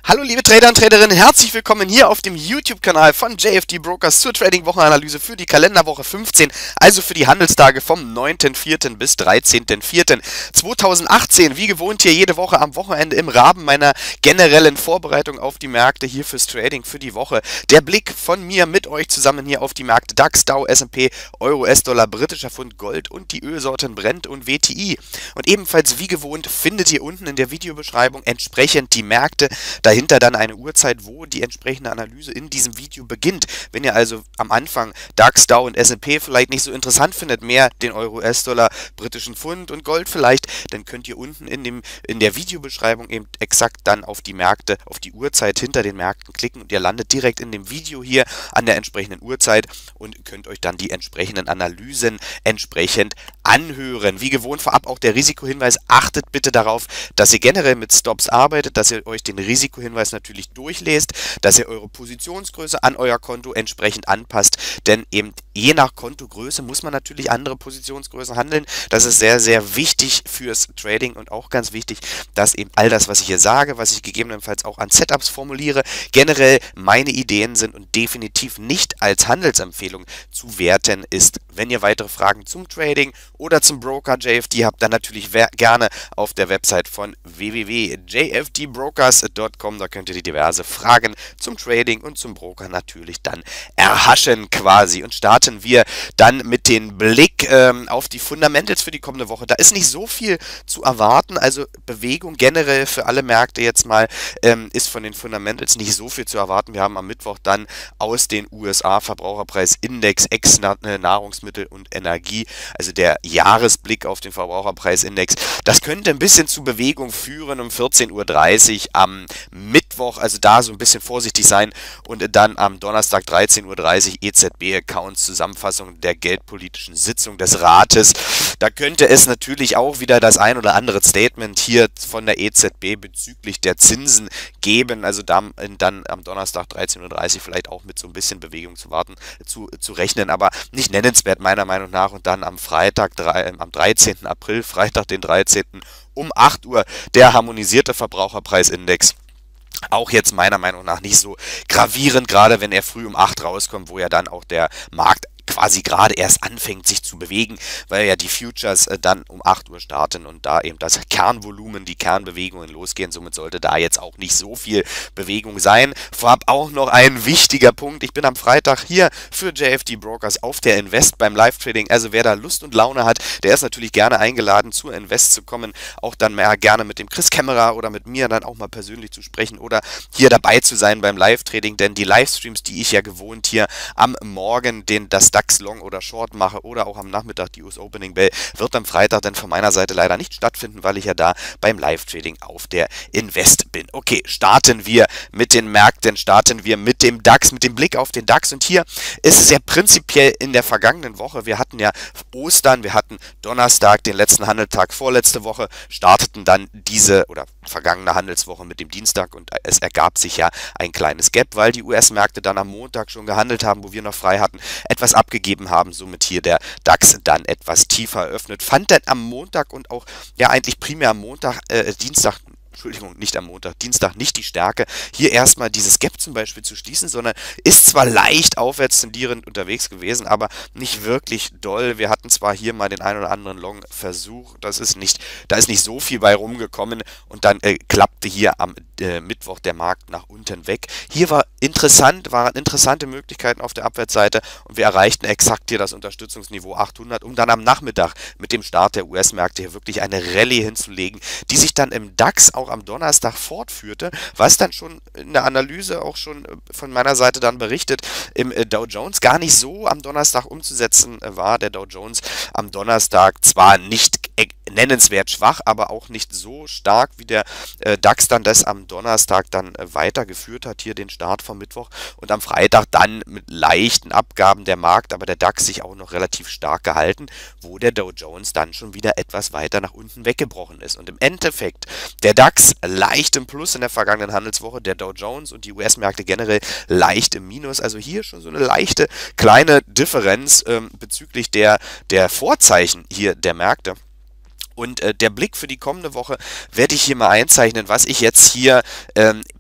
Hallo liebe Trader und Traderinnen, herzlich willkommen hier auf dem YouTube-Kanal von JFD Brokers zur Trading-Wochenanalyse für die Kalenderwoche 15, also für die Handelstage vom 9.4. bis 13.4.2018. Wie gewohnt hier jede Woche am Wochenende im Rahmen meiner generellen Vorbereitung auf die Märkte hier fürs Trading für die Woche. Der Blick von mir mit euch zusammen hier auf die Märkte DAX, Dow, S&P, Euro, US-Dollar, britischer Pfund, Gold und die Ölsorten Brent und WTI. Und ebenfalls wie gewohnt findet ihr unten in der Videobeschreibung entsprechend die Märkte, dahinter dann eine Uhrzeit, wo die entsprechende Analyse in diesem Video beginnt. Wenn ihr also am Anfang DAX, Dow und S&P vielleicht nicht so interessant findet, mehr den Euro, US-Dollar, britischen Pfund und Gold vielleicht, dann könnt ihr unten in der Videobeschreibung eben exakt dann auf die Märkte, auf die Uhrzeit hinter den Märkten klicken und ihr landet direkt in dem Video hier an der entsprechenden Uhrzeit und könnt euch dann die entsprechenden Analysen entsprechend anhören. Wie gewohnt vorab auch der Risikohinweis, achtet bitte darauf, dass ihr generell mit Stops arbeitet, dass ihr euch den Risikohinweis natürlich durchlest, dass ihr eure Positionsgröße an euer Konto entsprechend anpasst, denn eben je nach Kontogröße muss man natürlich andere Positionsgrößen handeln. Das ist sehr, sehr wichtig fürs Trading und auch ganz wichtig, dass eben all das, was ich hier sage, was ich gegebenenfalls auch an Setups formuliere, generell meine Ideen sind und definitiv nicht als Handelsempfehlung zu werten ist. Wenn ihr weitere Fragen zum Trading oder zum Broker JFD habt, dann natürlich gerne auf der Website von www.jfdbrokers.com. Da könnt ihr die diverse Fragen zum Trading und zum Broker natürlich dann erhaschen quasi. Und starten wir dann mit dem Blick auf die Fundamentals für die kommende Woche. Da ist nicht so viel zu erwarten, also Bewegung generell für alle Märkte jetzt mal ist von den Fundamentals nicht so viel zu erwarten. Wir haben am Mittwoch dann aus den USA Verbraucherpreisindex Nahrungsmittel und Energie, also der Jahresblick auf den Verbraucherpreisindex. Das könnte ein bisschen zu Bewegung führen um 14:30 Uhr am Mittwoch, also da so ein bisschen vorsichtig sein und dann am Donnerstag 13:30 Uhr EZB-Accounts, Zusammenfassung der geldpolitischen Sitzung des Rates. Da könnte es natürlich auch wieder das ein oder andere Statement hier von der EZB bezüglich der Zinsen geben, also dann am Donnerstag 13:30 Uhr vielleicht auch mit so ein bisschen Bewegung zu rechnen, aber nicht nennenswert meiner Meinung nach. Und dann am Freitag, am 13. April, Freitag den 13. um 8 Uhr der harmonisierte Verbraucherpreisindex. Auch jetzt meiner Meinung nach nicht so gravierend, gerade wenn er früh um 8 rauskommt, wo ja dann auch der Markt quasi gerade erst anfängt sich zu bewegen, weil ja die Futures dann um 8 Uhr starten und da eben das Kernvolumen, die Kernbewegungen losgehen. Somit sollte da jetzt auch nicht so viel Bewegung sein. Vorab auch noch ein wichtiger Punkt. Ich bin am Freitag hier für JFD Brokers auf der Invest beim Live-Trading. Also wer da Lust und Laune hat, der ist natürlich gerne eingeladen, zur Invest zu kommen. Auch dann mehr gerne mit dem Chris Kämmerer oder mit mir dann auch mal persönlich zu sprechen oder hier dabei zu sein beim Live-Trading. Denn die Livestreams, die ich ja gewohnt hier am Morgen das DAX Long oder Short mache oder auch am Nachmittag die US Opening Bell, wird am Freitag dann von meiner Seite leider nicht stattfinden, weil ich ja da beim Live-Trading auf der Invest bin. Okay, starten wir mit den Märkten, starten wir mit dem DAX, mit dem Blick auf den DAX. Und hier ist es ja prinzipiell in der vergangenen Woche, wir hatten ja Ostern, wir hatten Donnerstag, den letzten Handelstag vorletzte Woche, starteten dann diese oder vergangene Handelswoche mit dem Dienstag und es ergab sich ja ein kleines Gap, weil die US-Märkte dann am Montag schon gehandelt haben, wo wir noch frei hatten, etwas abgegeben haben, somit hier der DAX dann etwas tiefer eröffnet, fand dann am Montag und auch ja eigentlich primär am Dienstag nicht die Stärke, hier erstmal dieses Gap zum Beispiel zu schließen, sondern ist zwar leicht aufwärts tendierend unterwegs gewesen, aber nicht wirklich doll. Wir hatten zwar hier mal den einen oder anderen Long-Versuch, da ist nicht so viel bei rumgekommen und dann klappte hier am Mittwoch der Markt nach unten weg. Hier waren interessante Möglichkeiten auf der Abwärtsseite und wir erreichten exakt hier das Unterstützungsniveau 800, um dann am Nachmittag mit dem Start der US-Märkte hier wirklich eine Rallye hinzulegen, die sich dann im DAX auch am Donnerstag fortführte, was dann schon in der Analyse auch schon von meiner Seite dann berichtet, im Dow Jones gar nicht so am Donnerstag umzusetzen war. Der Dow Jones am Donnerstag zwar nicht nennenswert schwach, aber auch nicht so stark wie der DAX dann das am Donnerstag dann weitergeführt hat, hier den Start vom Mittwoch und am Freitag dann mit leichten Abgaben der Markt, aber der DAX sich auch noch relativ stark gehalten, wo der Dow Jones dann schon wieder etwas weiter nach unten weggebrochen ist. Und im Endeffekt der DAX leicht im Plus in der vergangenen Handelswoche, der Dow Jones und die US-Märkte generell leicht im Minus, also hier schon so eine leichte kleine Differenz bezüglich der Vorzeichen hier der Märkte. Und der Blick für die kommende Woche werde ich hier mal einzeichnen, was ich jetzt hier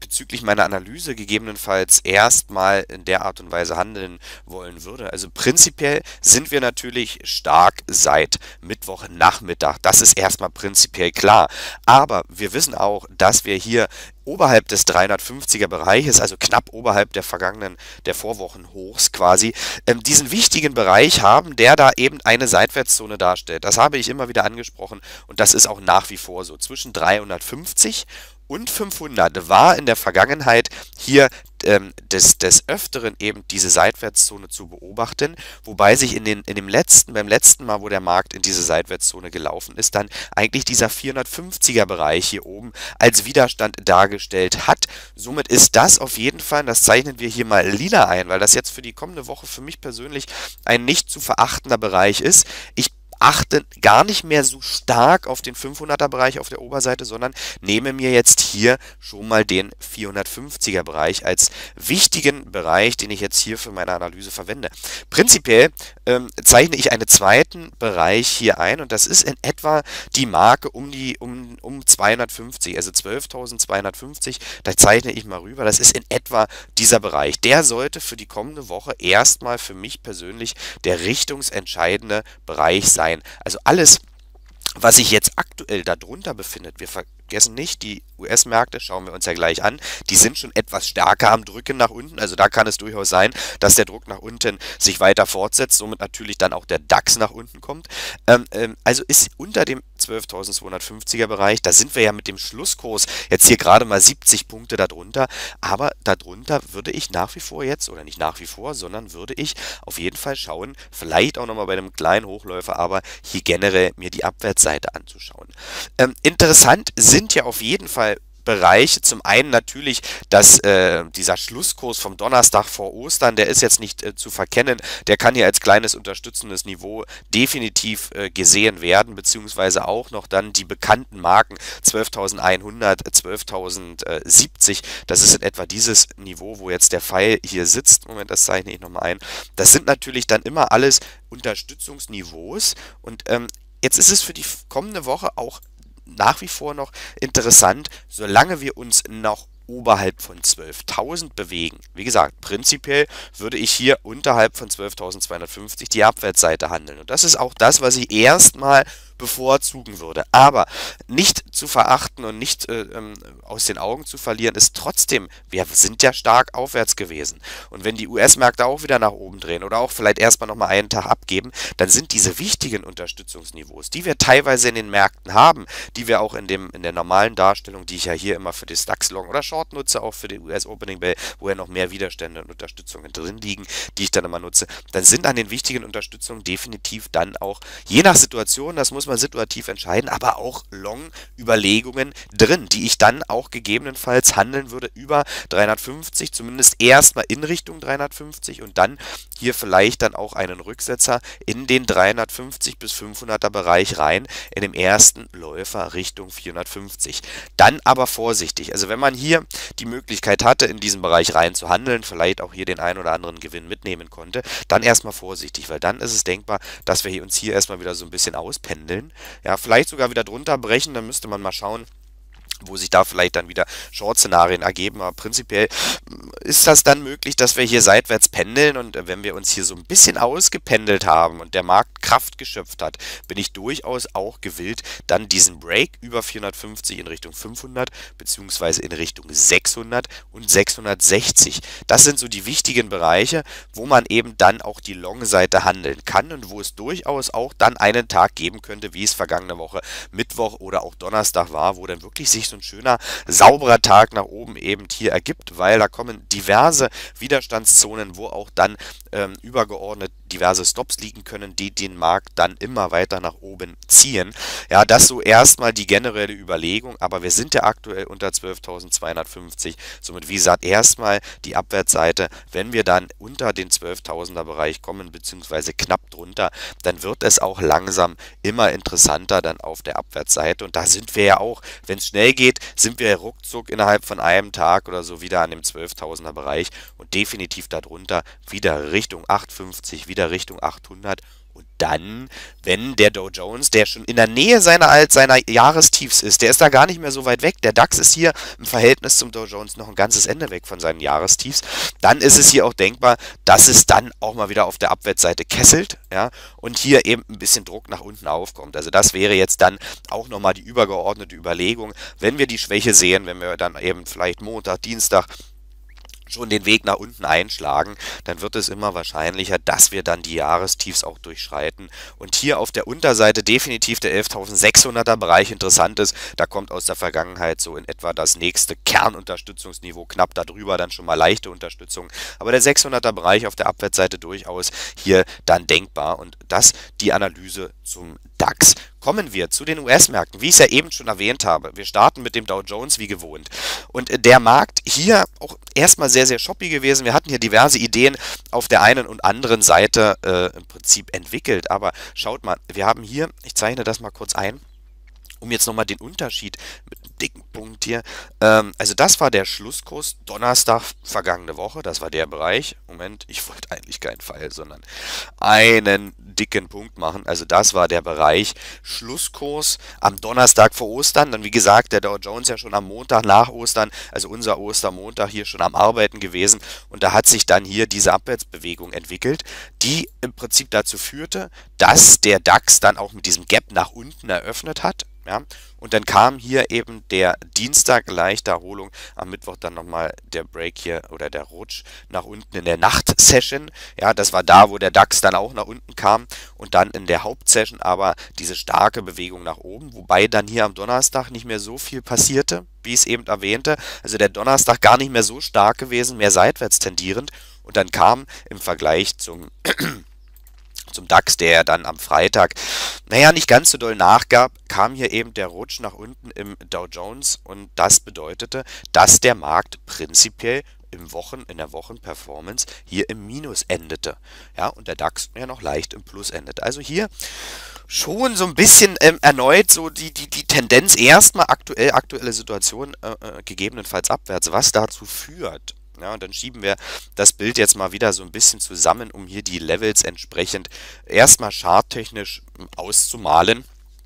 bezüglich meiner Analyse gegebenenfalls erstmal in der Art und Weise handeln wollen würde. Also prinzipiell sind wir natürlich stark seit Mittwochnachmittag. Das ist erstmal prinzipiell klar. Aber wir wissen auch, dass wir hier oberhalb des 350er Bereiches, also knapp oberhalb der Vorwochenhochs quasi, diesen wichtigen Bereich haben, der da eben eine Seitwärtszone darstellt. Das habe ich immer wieder angesprochen und das ist auch nach wie vor so. Zwischen 350 und 500 war in der Vergangenheit hier des Öfteren eben diese Seitwärtszone zu beobachten, wobei sich beim letzten Mal, wo der Markt in diese Seitwärtszone gelaufen ist, dann eigentlich dieser 450er Bereich hier oben als Widerstand dargestellt hat. Somit ist das auf jeden Fall, das zeichnen wir hier mal lila ein, weil das jetzt für die kommende Woche für mich persönlich ein nicht zu verachtender Bereich ist. Ich achte gar nicht mehr so stark auf den 500er Bereich auf der Oberseite, sondern nehme mir jetzt hier schon mal den 450er Bereich als wichtigen Bereich, den ich jetzt hier für meine Analyse verwende. Prinzipiell zeichne ich einen zweiten Bereich hier ein und das ist in etwa die Marke um 250, also 12.250, da zeichne ich mal rüber, das ist in etwa dieser Bereich. Der sollte für die kommende Woche erstmal für mich persönlich der richtungsentscheidende Bereich sein. Also alles, was sich jetzt aktuell darunter befindet, wir vergessen nicht, die US-Märkte, schauen wir uns ja gleich an, die sind schon etwas stärker am Drücken nach unten, also da kann es durchaus sein, dass der Druck nach unten sich weiter fortsetzt, somit natürlich dann auch der DAX nach unten kommt. Also ist unter dem 12.250er Bereich, da sind wir ja mit dem Schlusskurs jetzt hier gerade mal 70 Punkte darunter, aber darunter würde ich nach wie vor jetzt, oder nicht nach wie vor, sondern würde ich auf jeden Fall schauen, vielleicht auch nochmal bei einem kleinen Hochläufer, aber hier generell mir die Abwärtsseite anzuschauen. Interessant sind ja auf jeden Fall Bereiche. Zum einen natürlich, dass dieser Schlusskurs vom Donnerstag vor Ostern, der ist jetzt nicht zu verkennen, der kann hier als kleines unterstützendes Niveau definitiv gesehen werden, beziehungsweise auch noch dann die bekannten Marken 12.100, 12.070, das ist in etwa dieses Niveau, wo jetzt der Pfeil hier sitzt. Moment, das zeichne ich nochmal ein. Das sind natürlich dann immer alles Unterstützungsniveaus und jetzt ist es für die kommende Woche auch nach wie vor noch interessant, solange wir uns noch oberhalb von 12.000 bewegen. Wie gesagt, prinzipiell würde ich hier unterhalb von 12.250 die Abwärtsseite handeln. Und das ist auch das, was ich erstmal bevorzugen würde. Aber nicht zu verachten und nicht aus den Augen zu verlieren, ist trotzdem, wir sind ja stark aufwärts gewesen. Und wenn die US-Märkte auch wieder nach oben drehen oder auch vielleicht erstmal nochmal einen Tag abgeben, dann sind diese wichtigen Unterstützungsniveaus, die wir teilweise in den Märkten haben, die wir auch in der normalen Darstellung, die ich ja hier immer für das DAX-Long oder Short nutze, auch für den US-Opening Bell, wo ja noch mehr Widerstände und Unterstützungen drin liegen, die ich dann immer nutze, dann sind an den wichtigen Unterstützungen definitiv dann auch, je nach Situation, das muss man situativ entscheiden, aber auch Long-Überlegungen drin, die ich dann auch gegebenenfalls handeln würde über 350, zumindest erstmal in Richtung 350 und dann hier vielleicht dann auch einen Rücksetzer in den 350 bis 500er Bereich rein, in dem ersten Läufer Richtung 450. Dann aber vorsichtig, also wenn man hier die Möglichkeit hatte, in diesem Bereich rein zu handeln, vielleicht auch hier den ein oder anderen Gewinn mitnehmen konnte, dann erstmal vorsichtig, weil dann ist es denkbar, dass wir uns hier erstmal wieder so ein bisschen auspendeln. Ja, vielleicht sogar wieder drunter brechen, dann müsste man mal schauen, wo sich da vielleicht dann wieder Short-Szenarien ergeben, aber prinzipiell ist das dann möglich, dass wir hier seitwärts pendeln und wenn wir uns hier so ein bisschen ausgependelt haben und der Markt Kraft geschöpft hat, bin ich durchaus auch gewillt, dann diesen Break über 450 in Richtung 500 beziehungsweise in Richtung 600 und 660. Das sind so die wichtigen Bereiche, wo man eben dann auch die Long-Seite handeln kann und wo es durchaus auch dann einen Tag geben könnte, wie es vergangene Woche Mittwoch oder auch Donnerstag war, wo dann wirklich sich so ein schöner, sauberer Tag nach oben eben hier ergibt, weil da kommen diverse Widerstandszonen, wo auch dann übergeordnet diverse Stops liegen können, die den Markt dann immer weiter nach oben ziehen. Ja, das so erstmal die generelle Überlegung, aber wir sind ja aktuell unter 12.250, somit wie gesagt erstmal die Abwärtsseite, wenn wir dann unter den 12.000er Bereich kommen, beziehungsweise knapp drunter, dann wird es auch langsam immer interessanter dann auf der Abwärtsseite und da sind wir ja auch, wenn es schnell geht, sind wir ruckzuck innerhalb von einem Tag oder so wieder an dem 12.000er Bereich und definitiv darunter wieder Richtung 850, wieder Richtung 800 Und dann, wenn der Dow Jones, der schon in der Nähe seiner Jahrestiefs ist, der ist da gar nicht mehr so weit weg. Der DAX ist hier im Verhältnis zum Dow Jones noch ein ganzes Ende weg von seinen Jahrestiefs. Dann ist es hier auch denkbar, dass es dann auch mal wieder auf der Abwärtsseite kesselt, ja, und hier eben ein bisschen Druck nach unten aufkommt. Also das wäre jetzt dann auch nochmal die übergeordnete Überlegung, wenn wir die Schwäche sehen, wenn wir dann eben vielleicht Montag, Dienstag schon den Weg nach unten einschlagen, dann wird es immer wahrscheinlicher, dass wir dann die Jahrestiefs auch durchschreiten. Und hier auf der Unterseite definitiv der 11.600er Bereich interessant ist. Da kommt aus der Vergangenheit so in etwa das nächste Kernunterstützungsniveau, knapp darüber dann schon mal leichte Unterstützung. Aber der 600er Bereich auf der Abwärtsseite durchaus hier dann denkbar. Und das die Analyse zum DAX. Kommen wir zu den US-Märkten, wie ich es ja eben schon erwähnt habe. Wir starten mit dem Dow Jones wie gewohnt. Und der Markt hier auch erstmal sehr, sehr shoppy gewesen. Wir hatten hier diverse Ideen auf der einen und anderen Seite im Prinzip entwickelt. Aber schaut mal, wir haben hier, ich zeichne das mal kurz ein, um jetzt nochmal den Unterschied mit einem dicken Punkt hier. Also das war der Schlusskurs Donnerstag vergangene Woche. Das war der Bereich. Moment, ich wollte eigentlich keinen Pfeil, sondern einen dicken Punkt machen. Also das war der Bereich Schlusskurs am Donnerstag vor Ostern. Dann wie gesagt, der Dow Jones ja schon am Montag nach Ostern, also unser Ostermontag hier schon am Arbeiten gewesen. Und da hat sich dann hier diese Abwärtsbewegung entwickelt, die im Prinzip dazu führte, dass der DAX dann auch mit diesem Gap nach unten eröffnet hat. Ja, und dann kam hier eben der Dienstag leichte Erholung, am Mittwoch dann nochmal der Break hier oder der Rutsch nach unten in der Nachtsession. Ja, das war da, wo der DAX dann auch nach unten kam und dann in der Hauptsession aber diese starke Bewegung nach oben, wobei dann hier am Donnerstag nicht mehr so viel passierte, wie ich es eben erwähnte. Also der Donnerstag gar nicht mehr so stark gewesen, mehr seitwärts tendierend und dann kam im Vergleich zum DAX, der dann am Freitag, naja, nicht ganz so doll nachgab, kam hier eben der Rutsch nach unten im Dow Jones und das bedeutete, dass der Markt prinzipiell in der Wochenperformance hier im Minus endete. Ja, und der DAX ja noch leicht im Plus endete. Also hier schon so ein bisschen erneut so die Tendenz erstmal aktuelle Situation gegebenenfalls abwärts, was dazu führt. Ja, und dann schieben wir das Bild jetzt mal wieder so ein bisschen zusammen, um hier die Levels entsprechend erstmal charttechnisch auszumalen.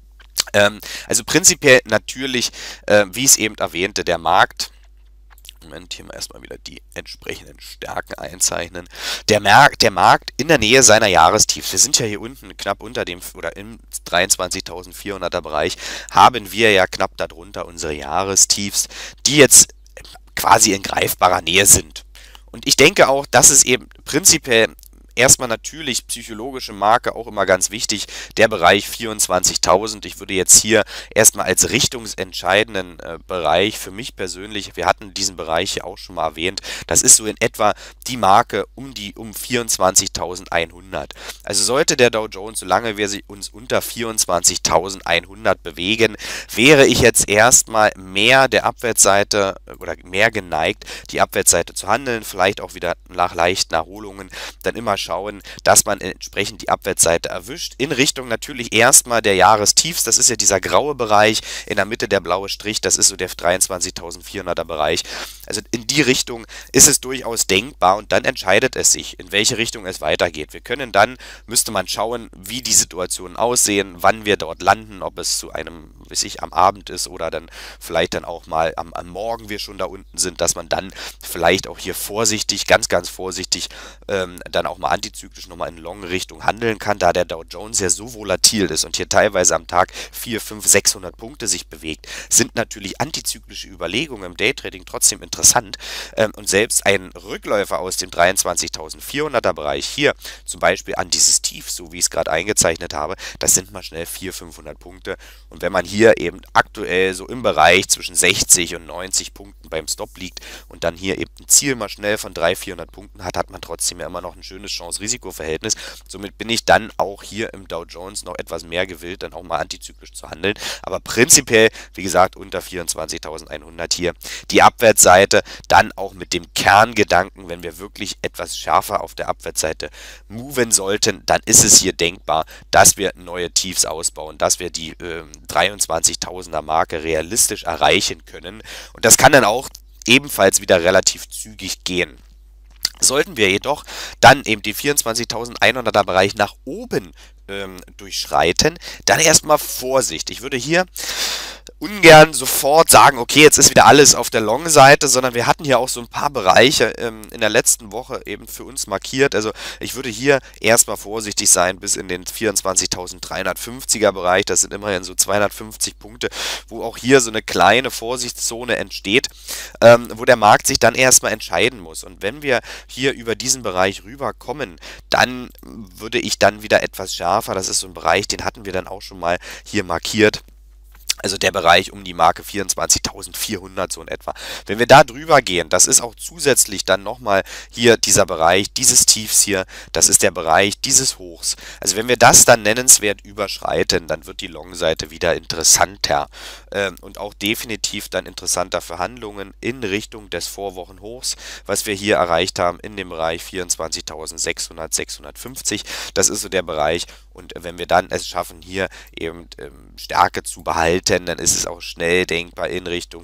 Also prinzipiell natürlich, wie ich es eben erwähnte, der Markt. Moment, hier mal erstmal wieder die entsprechenden Stärken einzeichnen. Der Markt in der Nähe seiner Jahrestiefs, wir sind ja hier unten knapp unter dem, oder im 23.400er Bereich, haben wir ja knapp darunter unsere Jahrestiefs, die jetzt quasi in greifbarer Nähe sind. Und ich denke auch, dass es eben prinzipiell erstmal natürlich psychologische Marke auch immer ganz wichtig, der Bereich 24.000. Ich würde jetzt hier erstmal als richtungsentscheidenden Bereich für mich persönlich, wir hatten diesen Bereich ja auch schon mal erwähnt, das ist so in etwa die Marke um 24.100. Also sollte der Dow Jones, solange wir uns unter 24.100 bewegen, wäre ich jetzt erstmal mehr der Abwärtsseite oder mehr geneigt, die Abwärtsseite zu handeln, vielleicht auch wieder nach leichten Erholungen, dann immer schauen, dass man entsprechend die Abwärtsseite erwischt, in Richtung natürlich erstmal der Jahrestiefs, das ist ja dieser graue Bereich, in der Mitte der blaue Strich, das ist so der 23.400er Bereich, also in die Richtung ist es durchaus denkbar und dann entscheidet es sich, in welche Richtung es weitergeht. Wir können dann, müsste man schauen, wie die Situationen aussehen, wann wir dort landen, ob es zu einem, weiß ich, am Abend ist oder dann vielleicht dann auch mal am Morgen wir schon da unten sind, dass man dann vielleicht auch hier vorsichtig, ganz, ganz vorsichtig dann auch mal antizyklisch nochmal in Long-Richtung handeln kann, da der Dow Jones ja so volatil ist und hier teilweise am Tag 400, 500, 600 Punkte sich bewegt, sind natürlich antizyklische Überlegungen im Daytrading trotzdem interessant und selbst ein Rückläufer aus dem 23.400er Bereich hier zum Beispiel an dieses Tief, so wie ich es gerade eingezeichnet habe, das sind mal schnell 400, 500 Punkte und wenn man hier eben aktuell so im Bereich zwischen 60 und 90 Punkten beim Stop liegt und dann hier eben ein Ziel mal schnell von 300, 400 Punkten hat, hat man trotzdem ja immer noch ein schönes Chance-Risiko-Verhältnis. Somit bin ich dann auch hier im Dow Jones noch etwas mehr gewillt, dann auch mal antizyklisch zu handeln. Aber prinzipiell, wie gesagt, unter 24.100 hier die Abwärtsseite, dann auch mit dem Kerngedanken, wenn wir wirklich etwas schärfer auf der Abwärtsseite moven sollten, dann ist es hier denkbar, dass wir neue Tiefs ausbauen, dass wir die 23.000er Marke realistisch erreichen können. Und das kann dann auch ebenfalls wieder relativ zügig gehen. Sollten wir jedoch dann eben die 24.100er Bereich nach oben durchschreiten, dann erstmal Vorsicht. Ich würde hier ungern sofort sagen, okay, jetzt ist wieder alles auf der Long-Seite, sondern wir hatten hier auch so ein paar Bereiche in der letzten Woche eben für uns markiert. Also ich würde hier erstmal vorsichtig sein bis in den 24.350er Bereich. Das sind immerhin so 250 Punkte, wo auch hier so eine kleine Vorsichtszone entsteht, wo der Markt sich dann erstmal entscheiden muss. Und wenn wir hier über diesen Bereich rüberkommen, dann würde ich dann wieder etwas schärfer, das ist so ein Bereich, den hatten wir dann auch schon mal hier markiert. Also der Bereich um die Marke 24.400 so in etwa. Wenn wir da drüber gehen, das ist auch zusätzlich dann nochmal hier dieser Bereich, dieses Tiefs hier, das ist der Bereich dieses Hochs. Also wenn wir das dann nennenswert überschreiten, dann wird die Long-Seite wieder interessanter und auch definitiv dann interessanter für Handlungen in Richtung des Vorwochenhochs, was wir hier erreicht haben in dem Bereich 24.600, 650. Das ist so der Bereich. Und wenn wir dann es schaffen, hier eben Stärke zu behalten, dann ist es auch schnell denkbar in Richtung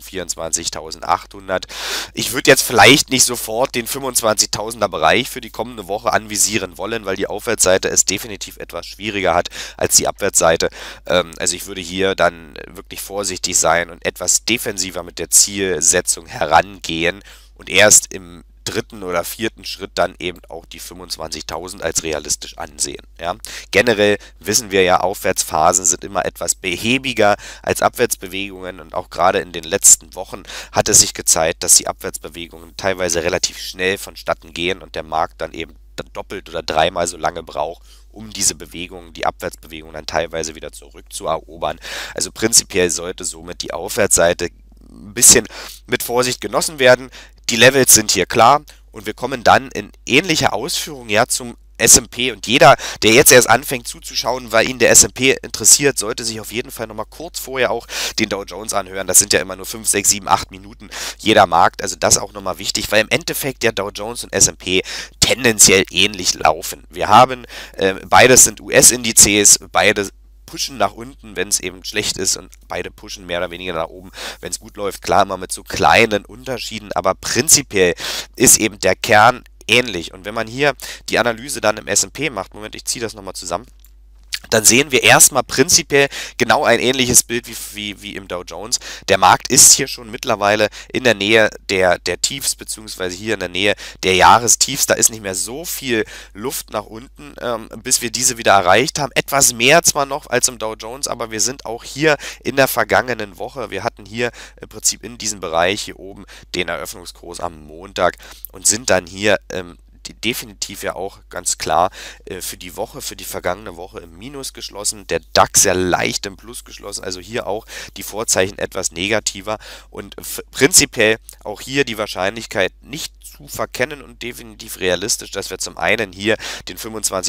24.800. Ich würde jetzt vielleicht nicht sofort den 25.000er Bereich für die kommende Woche anvisieren wollen, weil die Aufwärtsseite es definitiv etwas schwieriger hat als die Abwärtsseite. Also ich würde hier dann wirklich vorsichtig sein und etwas defensiver mit der Zielsetzung herangehen und erst im dritten oder vierten Schritt dann eben auch die 25.000 als realistisch ansehen. Ja. Generell wissen wir ja, Aufwärtsphasen sind immer etwas behäbiger als Abwärtsbewegungen und auch gerade in den letzten Wochen hat es sich gezeigt, dass die Abwärtsbewegungen teilweise relativ schnell vonstatten gehen und der Markt dann eben doppelt oder dreimal so lange braucht, um diese Bewegungen, die Abwärtsbewegungen dann teilweise wieder zurückzuerobern. Also prinzipiell sollte somit die Aufwärtsseite ein bisschen mit Vorsicht genossen werden. Die Levels sind hier klar und wir kommen dann in ähnlicher Ausführung ja zum S&P und jeder, der jetzt erst anfängt zuzuschauen, weil ihn der S&P interessiert, sollte sich auf jeden Fall nochmal kurz vorher auch den Dow Jones anhören. Das sind ja immer nur 5, 6, 7, 8 Minuten jeder Markt, also das auch nochmal wichtig, weil im Endeffekt der Dow Jones und S&P tendenziell ähnlich laufen. Wir haben, beides sind US-Indizes, beide pushen nach unten, wenn es eben schlecht ist und beide pushen mehr oder weniger nach oben, wenn es gut läuft. Klar, immer mit so kleinen Unterschieden, aber prinzipiell ist eben der Kern ähnlich. Und wenn man hier die Analyse dann im S&P macht, Moment, ich ziehe das nochmal zusammen, dann sehen wir erstmal prinzipiell genau ein ähnliches Bild wie im Dow Jones. Der Markt ist hier schon mittlerweile in der Nähe der Tiefs, beziehungsweise hier in der Nähe der Jahrestiefs. Da ist nicht mehr so viel Luft nach unten, bis wir diese wieder erreicht haben. Etwas mehr zwar noch als im Dow Jones, aber wir sind auch hier in der vergangenen Woche. Wir hatten hier im Prinzip in diesem Bereich hier oben den Eröffnungskurs am Montag und sind dann hier definitiv ja auch ganz klar für die Woche, für die vergangene Woche im Minus geschlossen, der DAX ja leicht im Plus geschlossen, also hier auch die Vorzeichen etwas negativer und prinzipiell auch hier die Wahrscheinlichkeit nicht zu verkennen und definitiv realistisch, dass wir zum einen hier den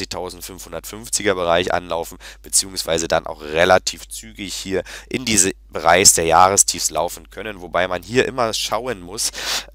25.550er Bereich anlaufen, beziehungsweise dann auch relativ zügig hier in diese Bereich der Jahrestiefs laufen können, wobei man hier immer schauen muss,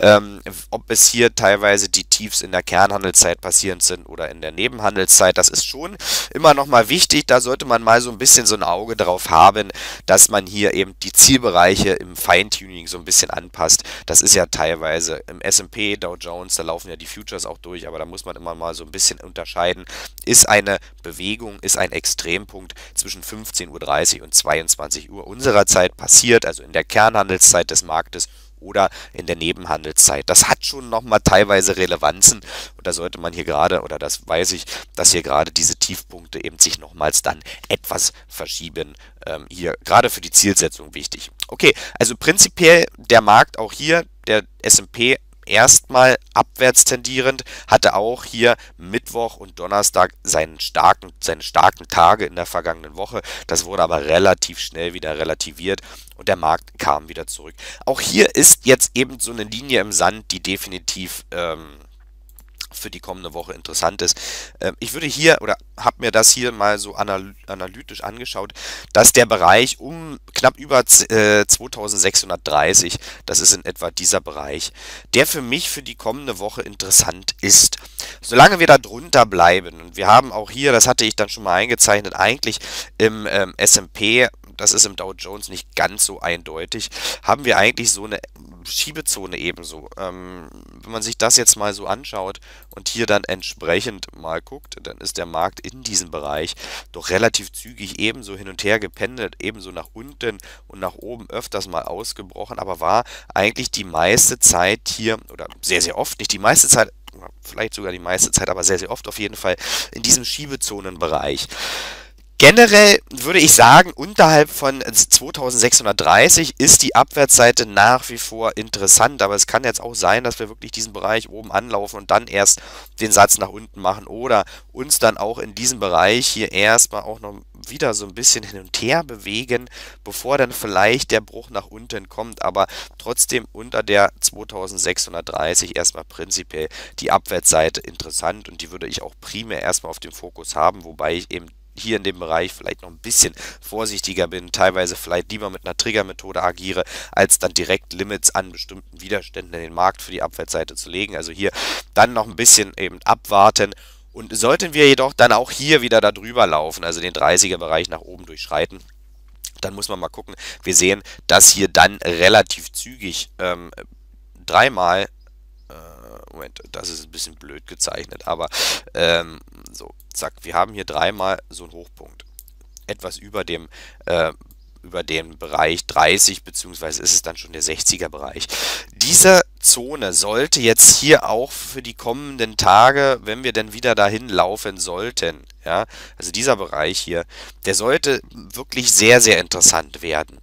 ob es hier teilweise die Tiefs in der Kernhandelszeit passierend sind oder in der Nebenhandelszeit. Das ist schon immer noch mal wichtig, da sollte man mal so ein bisschen so ein Auge drauf haben, dass man hier eben die Zielbereiche im Feintuning so ein bisschen anpasst. Das ist ja teilweise im S&P, Dow Jones, da laufen ja die Futures auch durch, aber da muss man immer mal so ein bisschen unterscheiden. Ist eine Bewegung, ist ein Extrempunkt zwischen 15:30 Uhr und 22 Uhr unserer Zeit passiert, also in der Kernhandelszeit des Marktes oder in der Nebenhandelszeit. Das hat schon nochmal teilweise Relevanzen und da sollte man hier gerade, oder das weiß ich, dass hier gerade diese Tiefpunkte eben sich nochmals dann etwas verschieben. Hier gerade für die Zielsetzung wichtig. Okay, also prinzipiell der Markt auch hier, der S&P erstmal abwärts tendierend, hatte auch hier Mittwoch und Donnerstag seine starken Tage in der vergangenen Woche. Das wurde aber relativ schnell wieder relativiert und der Markt kam wieder zurück. Auch hier ist jetzt eben so eine Linie im Sand, die definitiv für die kommende Woche interessant ist. Ich würde hier, oder habe mir das hier mal so analytisch angeschaut, dass der Bereich um knapp über 2630, das ist in etwa dieser Bereich, der für mich für die kommende Woche interessant ist. Solange wir da drunter bleiben, und wir haben auch hier, das hatte ich dann schon mal eingezeichnet, eigentlich im S&P das ist im Dow Jones nicht ganz so eindeutig, haben wir eigentlich so eine Schiebezone ebenso. Wenn man sich das jetzt mal so anschaut und hier dann entsprechend mal guckt, dann ist der Markt in diesem Bereich doch relativ zügig ebenso hin und her gependelt, ebenso nach unten und nach oben öfters mal ausgebrochen, aber war eigentlich die meiste Zeit hier, oder sehr, sehr oft, nicht die meiste Zeit, vielleicht sogar die meiste Zeit, aber sehr, sehr oft auf jeden Fall in diesem Schiebezonenbereich. Generell würde ich sagen, unterhalb von 2630 ist die Abwärtsseite nach wie vor interessant, aber es kann jetzt auch sein, dass wir wirklich diesen Bereich oben anlaufen und dann erst den Satz nach unten machen oder uns dann auch in diesem Bereich hier erstmal auch noch wieder so ein bisschen hin und her bewegen, bevor dann vielleicht der Bruch nach unten kommt, aber trotzdem unter der 2630 erstmal prinzipiell die Abwärtsseite interessant und die würde ich auch primär erstmal auf dem Fokus haben, wobei ich eben hier in dem Bereich vielleicht noch ein bisschen vorsichtiger bin, teilweise vielleicht lieber mit einer Triggermethode agiere, als dann direkt Limits an bestimmten Widerständen in den Markt für die Abwärtsseite zu legen. Also hier dann noch ein bisschen eben abwarten. Und sollten wir jedoch dann auch hier wieder da drüber laufen, also den 30er-Bereich nach oben durchschreiten, dann muss man mal gucken. Wir sehen, dass hier dann relativ zügig dreimal, Moment, das ist ein bisschen blöd gezeichnet, aber so, zack, wir haben hier dreimal so einen Hochpunkt. Etwas über dem Bereich 30, beziehungsweise ist es dann schon der 60er Bereich. Diese Zone sollte jetzt hier auch für die kommenden Tage, wenn wir dann wieder dahin laufen sollten, ja, also dieser Bereich hier, der sollte wirklich sehr, sehr interessant werden.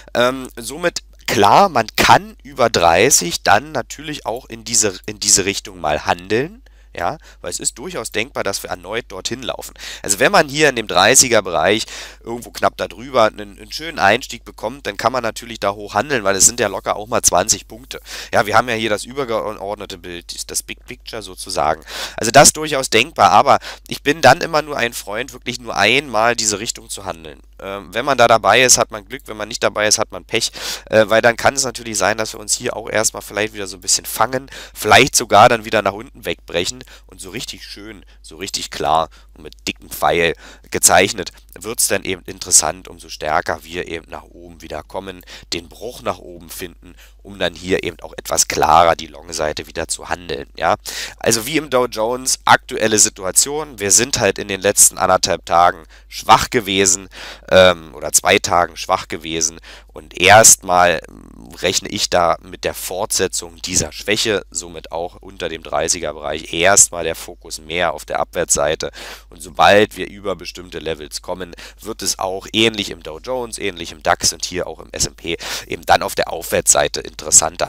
Somit klar, man kann über 30 dann natürlich auch in diese Richtung mal handeln. Ja, weil es ist durchaus denkbar, dass wir erneut dorthin laufen. Also wenn man hier in dem 30er-Bereich irgendwo knapp darüber einen schönen Einstieg bekommt, dann kann man natürlich da hoch handeln, weil es sind ja locker auch mal 20 Punkte. Ja, wir haben ja hier das übergeordnete Bild, das Big Picture sozusagen. Also das ist durchaus denkbar, aber ich bin dann immer nur ein Freund, wirklich nur einmal diese Richtung zu handeln. Wenn man da dabei ist, hat man Glück, wenn man nicht dabei ist, hat man Pech, weil dann kann es natürlich sein, dass wir uns hier auch erstmal vielleicht wieder so ein bisschen fangen, vielleicht sogar dann wieder nach unten wegbrechen und so richtig schön, so richtig klar und mit dicken Pfeil gezeichnet, wird es dann eben interessant, umso stärker wir eben nach oben wieder kommen, den Bruch nach oben finden, um dann hier eben auch etwas klarer die Long-Seite wieder zu handeln. Ja? Also wie im Dow Jones, aktuelle Situation, wir sind halt in den letzten 1,5 Tagen schwach gewesen oder 2 Tagen schwach gewesen und erstmal rechne ich da mit der Fortsetzung dieser Schwäche, somit auch unter dem 30er-Bereich erstmal der Fokus mehr auf der Abwärtsseite und sobald wir über bestimmte Levels kommen, wird es auch ähnlich im Dow Jones, ähnlich im DAX und hier auch im S&P eben dann auf der Aufwärtsseite interessanter.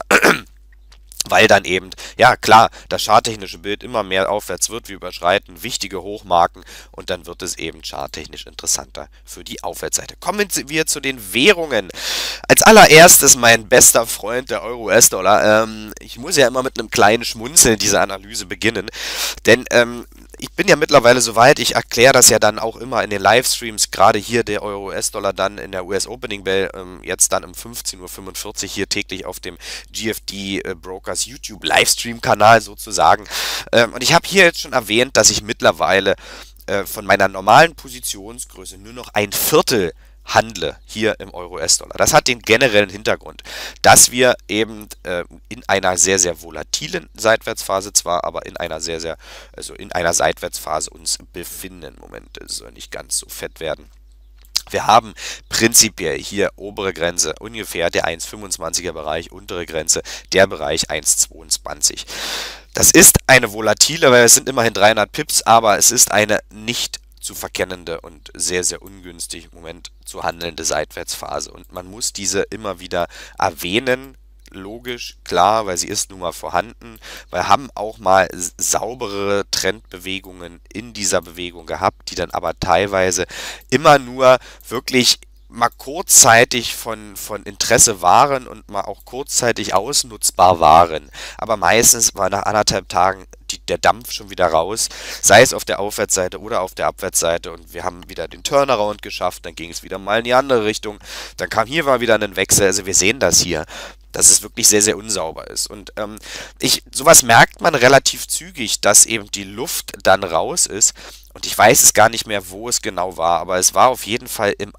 Weil dann eben, ja klar, das charttechnische Bild immer mehr aufwärts wird, wir überschreiten wichtige Hochmarken und dann wird es eben charttechnisch interessanter für die Aufwärtsseite. Kommen wir zu den Währungen. Als allererstes mein bester Freund, der Euro-US-Dollar. Ich muss ja immer mit einem kleinen Schmunzeln diese Analyse beginnen, denn ich bin ja mittlerweile soweit, ich erkläre das ja dann auch immer in den Livestreams, gerade hier der Euro-US-Dollar dann in der US-Opening Bell, jetzt dann um 15:45 Uhr hier täglich auf dem GFD Brokers YouTube Livestream-Kanal sozusagen. Und ich habe hier jetzt schon erwähnt, dass ich mittlerweile von meiner normalen Positionsgröße nur noch ein Viertel handle hier im Euro-US-Dollar. Das hat den generellen Hintergrund, dass wir eben in einer sehr, sehr volatilen Seitwärtsphase zwar, aber in einer in einer Seitwärtsphase uns befinden. Moment, das soll nicht ganz so fett werden. Wir haben prinzipiell hier obere Grenze ungefähr der 1,25er Bereich, untere Grenze der Bereich 1,22. Das ist eine volatile, weil es sind immerhin 300 Pips, aber es ist eine nicht zu verkennende und sehr, sehr ungünstig im Moment zu handelnde Seitwärtsphase. Und man muss diese immer wieder erwähnen, logisch, klar, weil sie ist nun mal vorhanden. Wir haben auch mal saubere Trendbewegungen in dieser Bewegung gehabt, die dann aber teilweise immer nur wirklich mal kurzzeitig von Interesse waren und mal auch kurzzeitig ausnutzbar waren. Aber meistens war nach 1,5 Tagen der Dampf schon wieder raus, sei es auf der Aufwärtsseite oder auf der Abwärtsseite und wir haben wieder den Turnaround geschafft, dann ging es wieder mal in die andere Richtung, dann kam hier mal wieder ein Wechsel, also wir sehen das hier, dass es wirklich sehr, sehr unsauber ist und sowas merkt man relativ zügig, dass eben die Luft dann raus ist und ich weiß es gar nicht mehr, wo es genau war, aber es war auf jeden Fall im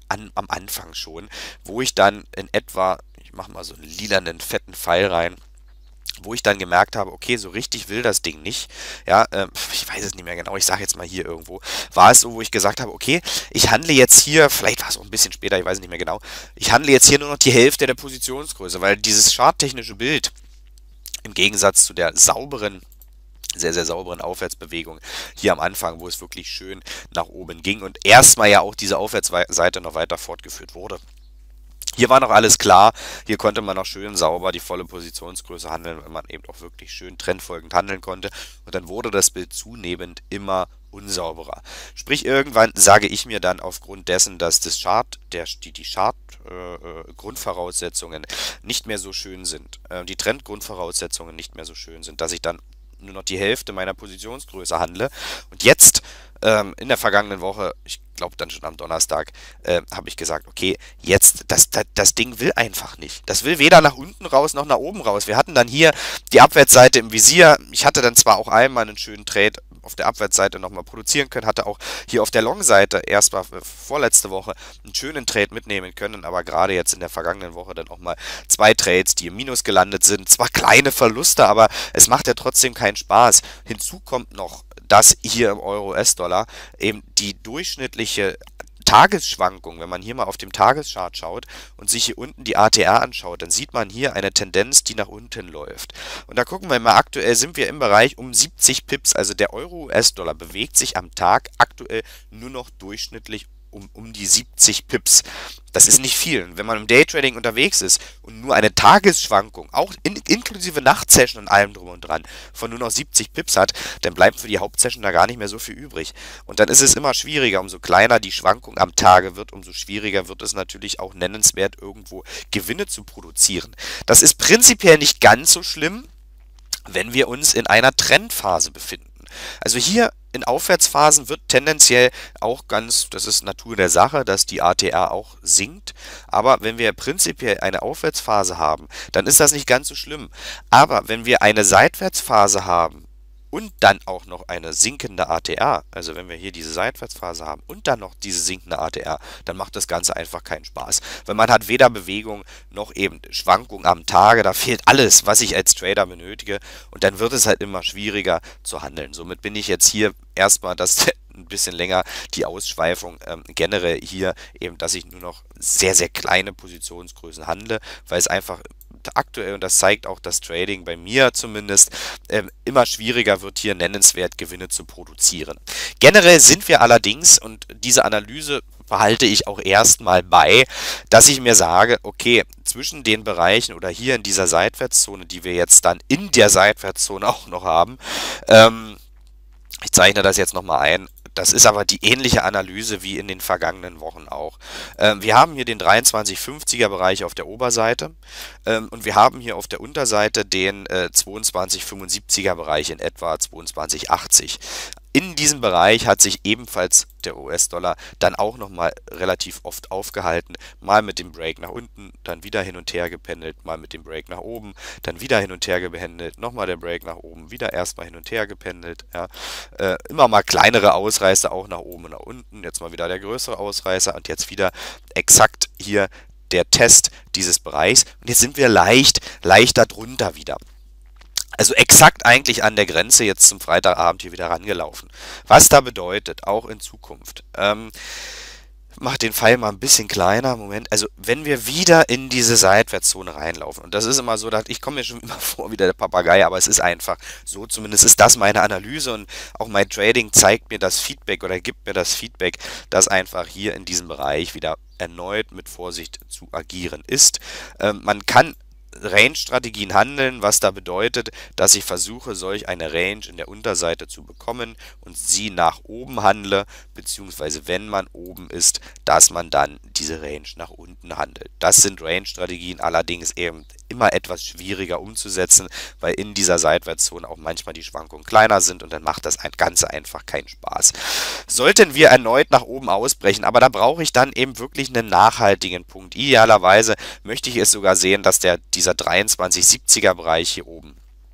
am Anfang schon, wo ich dann in etwa, ich mache mal so einen lilanen, fetten Pfeil rein, wo ich dann gemerkt habe, okay, so richtig will das Ding nicht. Ja, ich weiß es nicht mehr genau, ich sage jetzt mal hier irgendwo, war es so, wo ich gesagt habe, okay, ich handle jetzt hier, vielleicht war es auch ein bisschen später, ich weiß es nicht mehr genau, ich handle jetzt hier nur noch die Hälfte der Positionsgröße, weil dieses charttechnische Bild im Gegensatz zu der sauberen, sehr, sehr sauberen Aufwärtsbewegung hier am Anfang, wo es wirklich schön nach oben ging und erstmal ja auch diese Aufwärtsseite noch weiter fortgeführt wurde. Hier war noch alles klar, hier konnte man noch schön sauber die volle Positionsgröße handeln, wenn man eben auch wirklich schön trendfolgend handeln konnte. Und dann wurde das Bild zunehmend immer unsauberer. Sprich, irgendwann sage ich mir dann aufgrund dessen, dass das die Chart-Grundvoraussetzungen nicht mehr so schön sind, die Trendgrundvoraussetzungen nicht mehr so schön sind, dass ich dann nur noch die Hälfte meiner Positionsgröße handle. Und jetzt in der vergangenen Woche, ich glaube dann schon am Donnerstag, habe ich gesagt, okay, jetzt, das Ding will einfach nicht. Das will weder nach unten raus noch nach oben raus. Wir hatten dann hier die Abwärtsseite im Visier. Ich hatte dann zwar auch einmal einen schönen Trade auf der Abwärtsseite nochmal produzieren können, hatte auch hier auf der Long-Seite erst mal vorletzte Woche einen schönen Trade mitnehmen können, aber gerade jetzt in der vergangenen Woche dann auch mal 2 Trades, die im Minus gelandet sind. Zwar kleine Verluste, aber es macht ja trotzdem keinen Spaß. Hinzu kommt noch, dass hier im Euro-US-Dollar eben die durchschnittliche Tagesschwankung, wenn man hier mal auf dem Tageschart schaut und sich hier unten die ATR anschaut, dann sieht man hier eine Tendenz, die nach unten läuft. Und da gucken wir mal, aktuell sind wir im Bereich um 70 Pips, also der Euro-US-Dollar bewegt sich am Tag aktuell nur noch durchschnittlich um die 70 Pips. Das ist nicht viel. Und wenn man im Daytrading unterwegs ist und nur eine Tagesschwankung, auch inklusive Nachtsession und allem drum und dran, von nur noch 70 Pips hat, dann bleibt für die Hauptsession da gar nicht mehr so viel übrig. Und dann ist es immer schwieriger. Umso kleiner die Schwankung am Tage wird, umso schwieriger wird es natürlich auch nennenswert, irgendwo Gewinne zu produzieren. Das ist prinzipiell nicht ganz so schlimm, wenn wir uns in einer Trendphase befinden. Also hier in Aufwärtsphasen wird tendenziell auch ganz, das ist Natur der Sache, dass die ATR auch sinkt. Aber wenn wir prinzipiell eine Aufwärtsphase haben, dann ist das nicht ganz so schlimm. Aber wenn wir eine Seitwärtsphase haben und dann auch noch eine sinkende ATR, also wenn wir hier diese Seitwärtsphase haben und dann noch diese sinkende ATR, dann macht das Ganze einfach keinen Spaß. Weil man hat weder Bewegung noch eben Schwankung am Tage, da fehlt alles, was ich als Trader benötige und dann wird es halt immer schwieriger zu handeln. Somit bin ich jetzt hier erstmal das ein bisschen länger die Ausschweifung generell hier eben, dass ich nur noch sehr, sehr kleine Positionsgrößen handle, weil es einfach aktuell, und das zeigt auch das Trading bei mir zumindest, immer schwieriger wird, hier nennenswert Gewinne zu produzieren. Generell sind wir allerdings, und diese Analyse behalte ich auch erstmal bei, dass ich mir sage, okay, zwischen den Bereichen oder hier in dieser Seitwärtszone, die wir jetzt dann in der Seitwärtszone auch noch haben, ich zeichne das jetzt nochmal ein. Das ist aber die ähnliche Analyse wie in den vergangenen Wochen auch. Wir haben hier den 23,50er Bereich auf der Oberseite und wir haben hier auf der Unterseite den 22,75er Bereich in etwa 22,80. In diesem Bereich hat sich ebenfalls der US-Dollar dann auch nochmal relativ oft aufgehalten. Mal mit dem Break nach unten, dann wieder hin und her gependelt, mal mit dem Break nach oben, dann wieder hin und her gependelt, nochmal der Break nach oben, wieder erstmal hin und her gependelt. Ja. Immer mal kleinere Ausreißer auch nach oben und nach unten, jetzt mal wieder der größere Ausreißer und jetzt wieder exakt hier der Test dieses Bereichs. Und jetzt sind wir leicht darunter wieder. Also exakt eigentlich an der Grenze jetzt zum Freitagabend hier wieder rangelaufen. Was da bedeutet, auch in Zukunft. Mach den Pfeil mal ein bisschen kleiner. Moment. Also wenn wir wieder in diese Seitwärtszone reinlaufen, und das ist immer so, dass ich komme mir schon immer vor wie der Papagei, aber es ist einfach so, zumindest ist das meine Analyse und auch mein Trading zeigt mir das Feedback oder gibt mir das Feedback, dass einfach hier in diesem Bereich wieder erneut mit Vorsicht zu agieren ist. Man kann Range-Strategien handeln, was da bedeutet, dass ich versuche, solch eine Range in der Unterseite zu bekommen und sie nach oben handle, beziehungsweise wenn man oben ist, dass man dann diese Range nach unten handelt. Das sind Range-Strategien, allerdings eben immer etwas schwieriger umzusetzen, weil in dieser Seitwärtszone auch manchmal die Schwankungen kleiner sind und dann macht das Ganze einfach keinen Spaß. Sollten wir erneut nach oben ausbrechen, aber da brauche ich dann eben wirklich einen nachhaltigen Punkt. Idealerweise möchte ich es sogar sehen, dass dieser 23,70er Bereich hier oben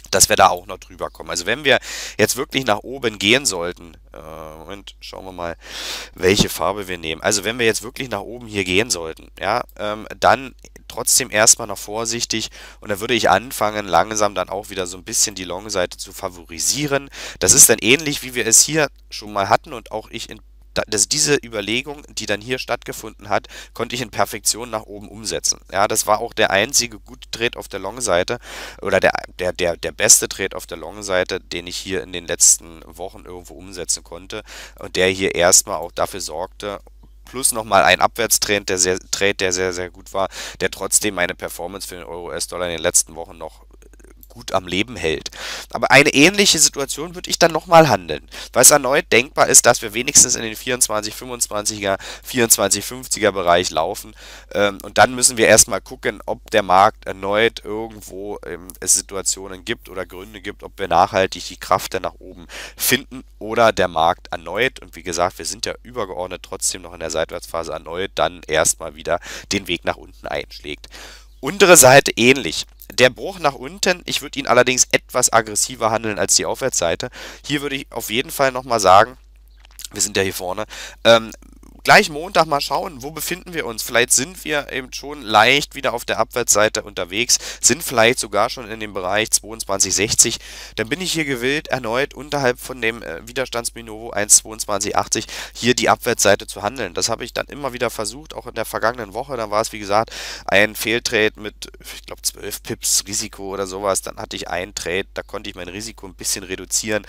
dass wir da auch noch drüber kommen. Also wenn wir jetzt wirklich nach oben gehen sollten, Moment, schauen wir mal, welche Farbe wir nehmen. Also wenn wir jetzt wirklich nach oben hier gehen sollten, ja, dann trotzdem erstmal noch vorsichtig und dann würde ich anfangen, langsam dann auch wieder so ein bisschen die Long-Seite zu favorisieren. Das ist dann ähnlich, wie wir es hier schon mal hatten und auch ich in diese Überlegung, die dann hier stattgefunden hat, konnte ich in Perfektion nach oben umsetzen. Ja, das war auch der einzige gute Trade auf der Long-Seite oder der beste Trade auf der Long-Seite, den ich hier in den letzten Wochen irgendwo umsetzen konnte und der hier erstmal auch dafür sorgte, plus nochmal ein Abwärtstrend, der sehr, sehr gut war, der trotzdem meine Performance für den Euro-US-Dollar in den letzten Wochen noch gut am Leben hält. Aber eine ähnliche Situation würde ich dann nochmal handeln, weil es erneut denkbar ist, dass wir wenigstens in den 24, 25er, 24, 50er Bereich laufen und dann müssen wir erstmal gucken, ob der Markt erneut irgendwo es Situationen gibt oder Gründe gibt, ob wir nachhaltig die Kraft dann nach oben finden oder der Markt erneut, und wie gesagt, wir sind ja übergeordnet trotzdem noch in der Seitwärtsphase, erneut dann erstmal wieder den Weg nach unten einschlägt. Untere Seite ähnlich. Der Bruch nach unten, ich würde ihn allerdings etwas aggressiver handeln als die Aufwärtsseite. Hier würde ich auf jeden Fall nochmal sagen, wir sind ja hier vorne, gleich Montag mal schauen, wo befinden wir uns. Vielleicht sind wir eben schon leicht wieder auf der Abwärtsseite unterwegs, sind vielleicht sogar schon in dem Bereich 22,60. Dann bin ich hier gewillt, erneut unterhalb von dem Widerstandsniveau 1,2280 hier die Abwärtsseite zu handeln. Das habe ich dann immer wieder versucht, auch in der vergangenen Woche. Dann war es, wie gesagt, ein Fehltrade mit, ich glaube, 12 Pips Risiko oder sowas. Dann hatte ich einen Trade, da konnte ich mein Risiko ein bisschen reduzieren.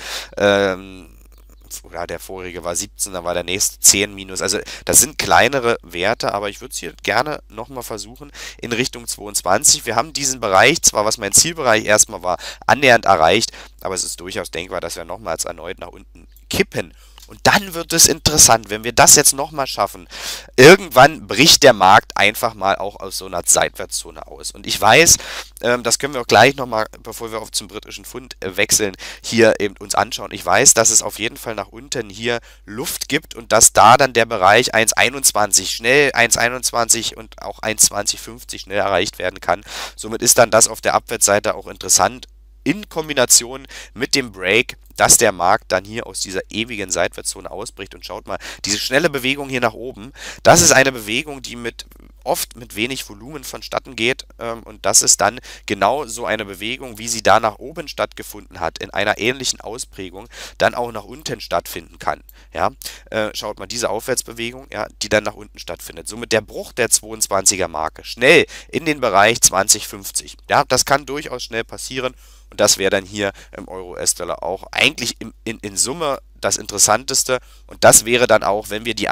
Oder der vorige war 17, dann war der nächste 10 minus. Also das sind kleinere Werte, aber ich würde es hier gerne nochmal versuchen in Richtung 22. Wir haben diesen Bereich, zwar was mein Zielbereich erstmal war, annähernd erreicht, aber es ist durchaus denkbar, dass wir nochmals erneut nach unten kippen. Und dann wird es interessant, wenn wir das jetzt nochmal schaffen. Irgendwann bricht der Markt einfach mal auch aus so einer Seitwärtszone aus. Und ich weiß, das können wir auch gleich nochmal, bevor wir zum britischen Pfund wechseln, hier eben uns anschauen. Ich weiß, dass es auf jeden Fall nach unten hier Luft gibt und dass da dann der Bereich 1,21 schnell, 1,21 und auch 1,2050 schnell erreicht werden kann. Somit ist dann das auf der Abwärtsseite auch interessant, in Kombination mit dem Break, dass der Markt dann hier aus dieser ewigen Seitwärtszone ausbricht. Und schaut mal, diese schnelle Bewegung hier nach oben, das ist eine Bewegung, die oft mit wenig Volumen vonstatten geht, und das ist dann genau so eine Bewegung, wie sie da nach oben stattgefunden hat, in einer ähnlichen Ausprägung, dann auch nach unten stattfinden kann. Ja, schaut mal, diese Aufwärtsbewegung, ja, die dann nach unten stattfindet. Somit der Bruch der 22er Marke schnell in den Bereich 2050. Ja, das kann durchaus schnell passieren. Und das wäre dann hier im Euro-US-Dollar auch eigentlich in Summe das Interessanteste. Und das wäre dann auch, wenn wir die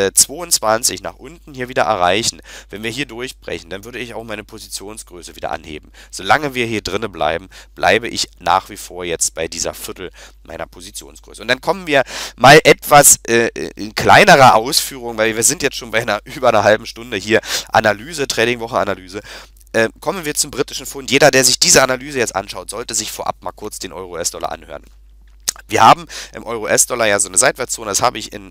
1,22 nach unten hier wieder erreichen, wenn wir hier durchbrechen, dann würde ich auch meine Positionsgröße wieder anheben. Solange wir hier drinnen bleiben, bleibe ich nach wie vor jetzt bei dieser Viertel meiner Positionsgröße. Und dann kommen wir mal etwas in kleinerer Ausführung, weil wir sind jetzt schon bei über einer halben Stunde hier Analyse, Trading-Woche-Analyse. Kommen wir zum britischen Pfund. Jeder, der sich diese Analyse jetzt anschaut, sollte sich vorab mal kurz den Euro-US-Dollar anhören. Wir haben im Euro-US-Dollar ja so eine Seitwärtszone, das habe ich in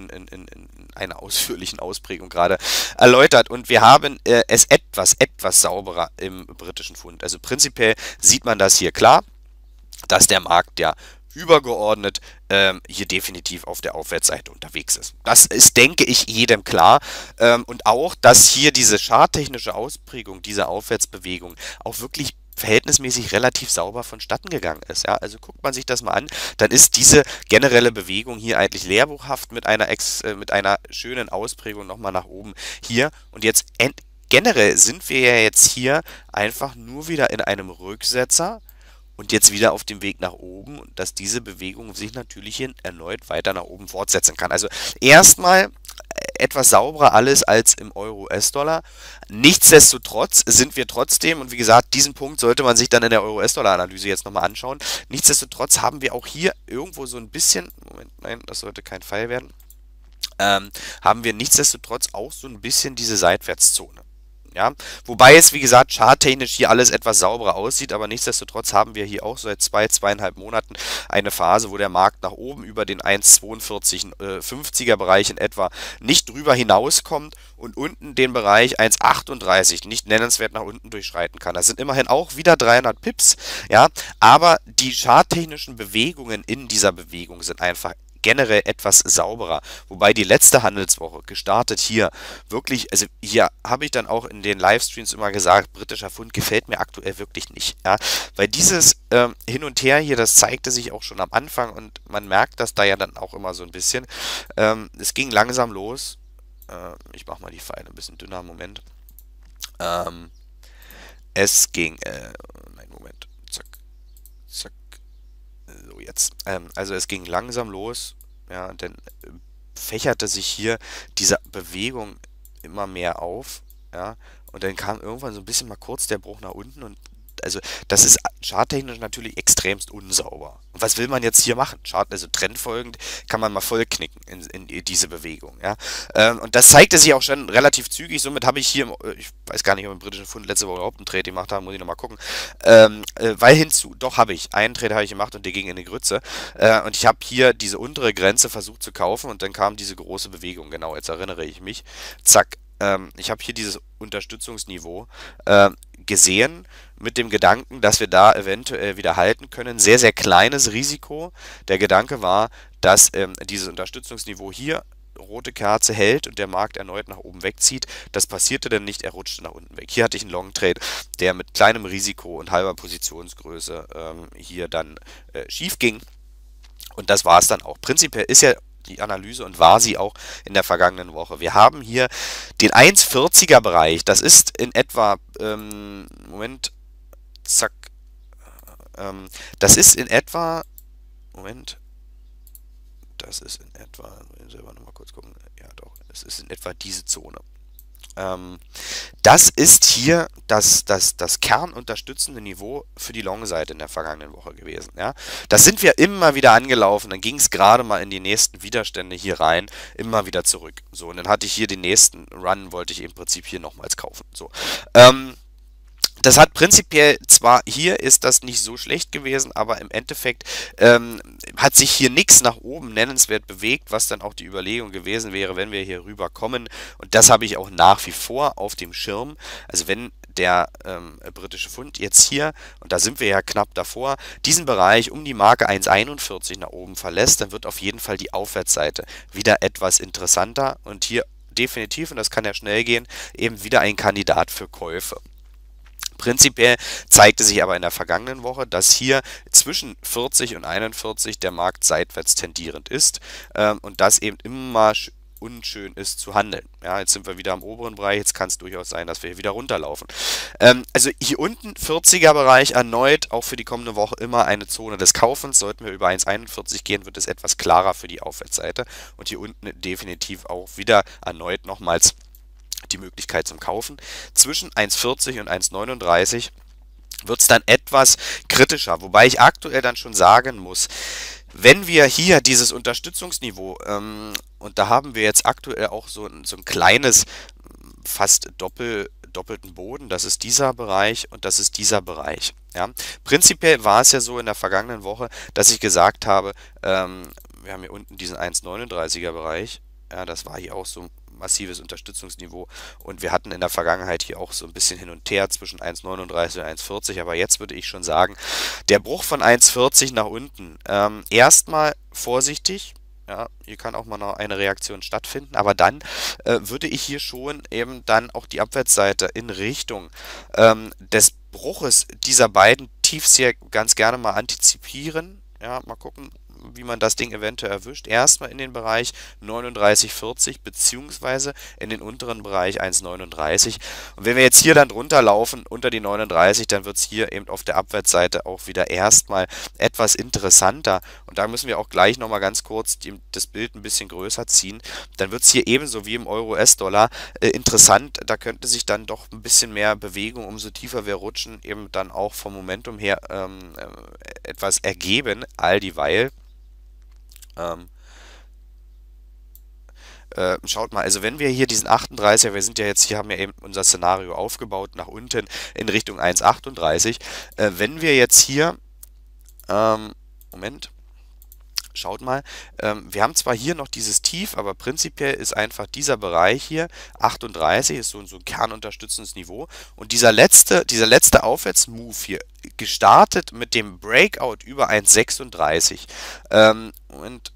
einer ausführlichen Ausprägung gerade erläutert, und wir haben es etwas sauberer im britischen Pfund. Also prinzipiell sieht man das hier klar, dass der Markt ja übergeordnet hier definitiv auf der Aufwärtsseite unterwegs ist. Das ist, denke ich, jedem klar. Und auch, dass hier diese charttechnische Ausprägung dieser Aufwärtsbewegung auch wirklich verhältnismäßig relativ sauber vonstatten gegangen ist. Ja, also guckt man sich das mal an, dann ist diese generelle Bewegung hier eigentlich lehrbuchhaft mit einer schönen Ausprägung nochmal nach oben hier. Und jetzt generell sind wir ja jetzt hier einfach nur wieder in einem Rücksetzer und jetzt wieder auf dem Weg nach oben, und dass diese Bewegung sich natürlich hin erneut weiter nach oben fortsetzen kann. Also erstmal etwas sauberer alles als im Euro-US-Dollar. Nichtsdestotrotz sind wir trotzdem, und wie gesagt, diesen Punkt sollte man sich dann in der Euro-US-Dollar-Analyse jetzt nochmal anschauen. Nichtsdestotrotz haben wir auch hier irgendwo so ein bisschen, Moment, nein, das sollte kein Pfeil werden, haben wir nichtsdestotrotz auch so ein bisschen diese Seitwärtszone. Ja, wobei es, wie gesagt, charttechnisch hier alles etwas sauberer aussieht, aber nichtsdestotrotz haben wir hier auch seit 2,5 Monaten eine Phase, wo der Markt nach oben über den 1,4250er Bereich in etwa nicht drüber hinauskommt und unten den Bereich 1,38 nicht nennenswert nach unten durchschreiten kann. Das sind immerhin auch wieder 300 Pips, ja, aber die charttechnischen Bewegungen in dieser Bewegung sind einfach generell etwas sauberer. Wobei die letzte Handelswoche gestartet hier wirklich, also hier habe ich dann auch in den Livestreams immer gesagt, britischer Pfund gefällt mir aktuell wirklich nicht. Ja, weil dieses Hin und Her hier, das zeigte sich auch schon am Anfang und man merkt das da ja dann auch immer so ein bisschen. Es ging langsam los. Ich mache mal die Pfeile ein bisschen dünner, Moment. Ähm, es ging, nein, Moment, zack, zack. So, jetzt. Also es ging langsam los, ja, denn fächerte sich hier diese Bewegung immer mehr auf, ja, und dann kam irgendwann so ein bisschen mal kurz der Bruch nach unten und also das ist charttechnisch natürlich extremst unsauber. Und was will man jetzt hier machen? Also trendfolgend kann man mal voll knicken in diese Bewegung, ja. Und das zeigte sich auch schon relativ zügig. Somit habe ich hier, ich weiß gar nicht, ob im britischen Pfund letzte Woche überhaupt einen Trade gemacht haben, muss ich nochmal gucken. Weil hinzu, doch habe ich. Einen Trade habe ich gemacht und der ging in die Grütze. Und ich habe hier diese untere Grenze versucht zu kaufen und dann kam diese große Bewegung. Genau, jetzt erinnere ich mich. Zack. Ich habe hier dieses Unterstützungsniveau gesehen mit dem Gedanken, dass wir da eventuell wieder halten können. Sehr, sehr kleines Risiko. Der Gedanke war, dass dieses Unterstützungsniveau hier rote Kerze hält und der Markt erneut nach oben wegzieht. Das passierte dann nicht, er rutschte nach unten weg. Hier hatte ich einen Long Trade, der mit kleinem Risiko und halber Positionsgröße hier dann schief ging. Und das war es dann auch. Prinzipiell ist ja die Analyse und war sie auch in der vergangenen Woche. Wir haben hier den 1,40er Bereich. Das ist in etwa, Moment, zack, das ist in etwa, Moment, das ist in etwa, selber nochmal kurz gucken, ja doch, es ist in etwa diese Zone. Das ist hier das kernunterstützende Niveau für die Long-Seite in der vergangenen Woche gewesen. Ja? Das sind wir immer wieder angelaufen, dann ging es gerade mal in die nächsten Widerstände hier rein, immer wieder zurück. So, und dann hatte ich hier den nächsten Run, wollte ich im Prinzip hier nochmals kaufen. So, das hat prinzipiell, zwar hier ist das nicht so schlecht gewesen, aber im Endeffekt hat sich hier nichts nach oben nennenswert bewegt, was dann auch die Überlegung gewesen wäre, wenn wir hier rüber kommen. Und das habe ich auch nach wie vor auf dem Schirm. Also wenn der britische Pfund jetzt hier, und da sind wir ja knapp davor, diesen Bereich um die Marke 1,41 nach oben verlässt, dann wird auf jeden Fall die Aufwärtsseite wieder etwas interessanter und hier definitiv, und das kann ja schnell gehen, eben wieder ein Kandidat für Käufe. Prinzipiell zeigte sich aber in der vergangenen Woche, dass hier zwischen 40 und 41 der Markt seitwärts tendierend ist und das eben immer unschön ist zu handeln. Ja, jetzt sind wir wieder am oberen Bereich, jetzt kann es durchaus sein, dass wir hier wieder runterlaufen. Also hier unten 40er Bereich erneut, auch für die kommende Woche immer eine Zone des Kaufens. Sollten wir über 1,41 gehen, wird es etwas klarer für die Aufwärtsseite und hier unten definitiv auch wieder erneut nochmals die Möglichkeit zum Kaufen. Zwischen 1,40 und 1,39 wird es dann etwas kritischer, wobei ich aktuell dann schon sagen muss, wenn wir hier dieses Unterstützungsniveau, und da haben wir jetzt aktuell auch so ein kleines, fast doppelten Boden, das ist dieser Bereich und das ist dieser Bereich. Ja. Prinzipiell war es ja so in der vergangenen Woche, dass ich gesagt habe, wir haben hier unten diesen 1,39er Bereich, ja, das war hier auch so ein massives Unterstützungsniveau und wir hatten in der Vergangenheit hier auch so ein bisschen hin und her zwischen 1,39 und 1,40, aber jetzt würde ich schon sagen, der Bruch von 1,40 nach unten, erstmal vorsichtig, ja, hier kann auch mal noch eine Reaktion stattfinden, aber dann würde ich hier schon eben dann auch die Abwärtsseite in Richtung des Bruches dieser beiden Tiefs hier ganz gerne mal antizipieren, ja, mal gucken, wie man das Ding eventuell erwischt. Erstmal in den Bereich 39,40 beziehungsweise in den unteren Bereich 1,39. Und wenn wir jetzt hier dann drunter laufen, unter die 39, dann wird es hier eben auf der Abwärtsseite auch wieder erstmal etwas interessanter. Und da müssen wir auch gleich nochmal ganz kurz das Bild ein bisschen größer ziehen. Dann wird es hier ebenso wie im Euro-US-Dollar interessant. Da könnte sich dann doch ein bisschen mehr Bewegung, umso tiefer wir rutschen, eben dann auch vom Momentum her etwas ergeben, all dieweil Schaut mal, also wenn wir hier diesen 38er, wir sind ja jetzt hier, haben ja eben unser Szenario aufgebaut nach unten in Richtung 1,38. Wenn wir jetzt hier, Moment, schaut mal, wir haben zwar hier noch dieses Tief, aber prinzipiell ist einfach dieser Bereich hier, 38, ist so ein kernunterstützendes Niveau. Und dieser letzte Aufwärtsmove hier, gestartet mit dem Breakout über 1,36. Moment,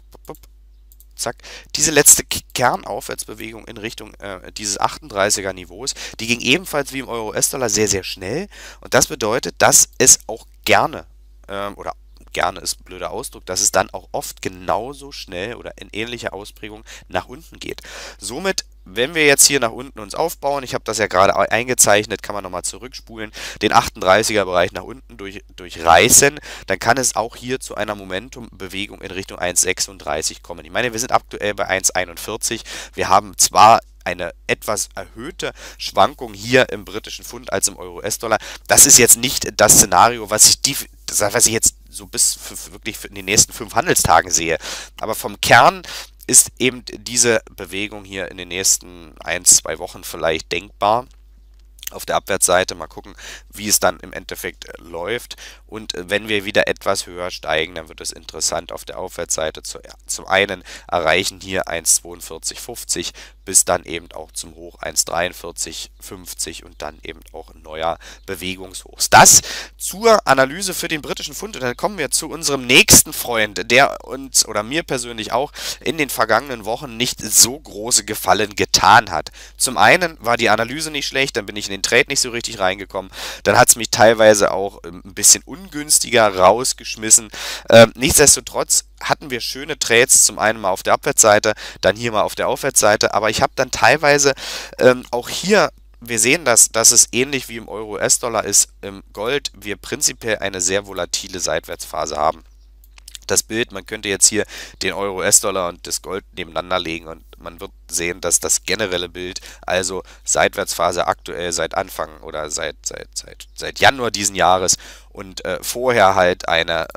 zack, diese letzte Kernaufwärtsbewegung in Richtung dieses 38er Niveaus, die ging ebenfalls wie im Euro-US-Dollar sehr, sehr schnell. Und das bedeutet, dass es auch gerne, oder gerne ist ein blöder Ausdruck, dass es dann auch oft genauso schnell oder in ähnlicher Ausprägung nach unten geht. Somit, wenn wir jetzt hier nach unten uns aufbauen, ich habe das ja gerade eingezeichnet, kann man nochmal zurückspulen, den 38er Bereich nach unten durchreißen, dann kann es auch hier zu einer Momentumbewegung in Richtung 1,36 kommen. Ich meine, wir sind aktuell bei 1,41, wir haben zwar eine etwas erhöhte Schwankung hier im britischen Pfund als im Euro-US-Dollar. Das ist jetzt nicht das Szenario, was ich jetzt so wirklich in den nächsten 5 Handelstagen sehe. Aber vom Kern ist eben diese Bewegung hier in den nächsten 1, 2 Wochen vielleicht denkbar. Auf der Abwärtsseite mal gucken, wie es dann im Endeffekt läuft. Und wenn wir wieder etwas höher steigen, dann wird es interessant auf der Aufwärtsseite. Zum einen erreichen hier 1,4250 bis dann eben auch zum Hoch 1,4350 und dann eben auch ein neuer Bewegungshoch. Das zur Analyse für den britischen Pfund. Und dann kommen wir zu unserem nächsten Freund, der uns oder mir persönlich auch in den vergangenen Wochen nicht so große Gefallen getan hat. Zum einen war die Analyse nicht schlecht, dann bin ich in den Trade nicht so richtig reingekommen. Dann hat es mich teilweise auch ein bisschen ungünstiger rausgeschmissen. Nichtsdestotrotz hatten wir schöne Trades, zum einen mal auf der Abwärtsseite, dann hier mal auf der Aufwärtsseite, aber ich habe dann teilweise auch hier, wir sehen, dass es ähnlich wie im Euro-US-Dollar ist, im Gold wir prinzipiell eine sehr volatile Seitwärtsphase haben. Das Bild, man könnte jetzt hier den Euro-US-Dollar und das Gold nebeneinander legen und man wird sehen, dass das generelle Bild, also Seitwärtsphase aktuell seit Anfang oder seit Januar diesen Jahres und vorher halt eine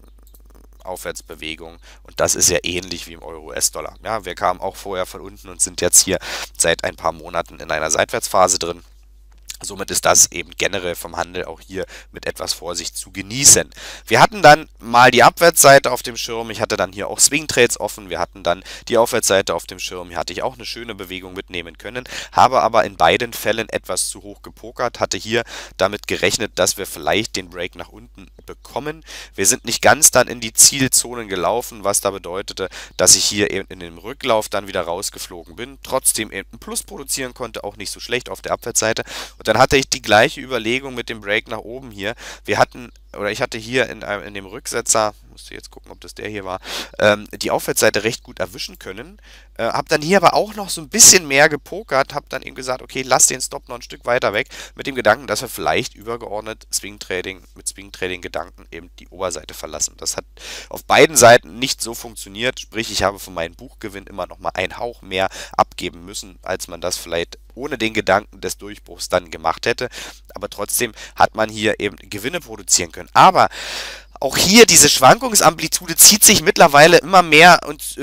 Aufwärtsbewegung und das ist ja ähnlich wie im Euro-US-Dollar. Ja, wir kamen auch vorher von unten und sind jetzt hier seit ein paar Monaten in einer Seitwärtsphase drin. Somit ist das eben generell vom Handel auch hier mit etwas Vorsicht zu genießen. Wir hatten dann mal die Abwärtsseite auf dem Schirm. Ich hatte dann hier auch Swing Trades offen. Wir hatten dann die Aufwärtsseite auf dem Schirm. Hier hatte ich auch eine schöne Bewegung mitnehmen können. Habe aber in beiden Fällen etwas zu hoch gepokert. Hatte hier damit gerechnet, dass wir vielleicht den Break nach unten bekommen. Wir sind nicht ganz dann in die Zielzonen gelaufen, was da bedeutete, dass ich hier eben in dem Rücklauf dann wieder rausgeflogen bin. Trotzdem eben ein Plus produzieren konnte, auch nicht so schlecht auf der Abwärtsseite. Und dann hatte ich die gleiche Überlegung mit dem Break nach oben hier. Ich hatte hier in dem Rücksetzer, musste jetzt gucken, ob das der hier war, die Aufwärtsseite recht gut erwischen können. Habe dann hier aber auch noch so ein bisschen mehr gepokert, habe dann eben gesagt, okay, lass den Stop noch ein Stück weiter weg, mit dem Gedanken, dass wir vielleicht übergeordnet mit Swing-Trading-Gedanken eben die Oberseite verlassen. Das hat auf beiden Seiten nicht so funktioniert, sprich, ich habe von meinem Buchgewinn immer noch mal einen Hauch mehr abgeben müssen, als man das vielleicht ohne den Gedanken des Durchbruchs dann gemacht hätte. Aber trotzdem hat man hier eben Gewinne produzieren können. Aber auch hier diese Schwankungsamplitude zieht sich mittlerweile immer mehr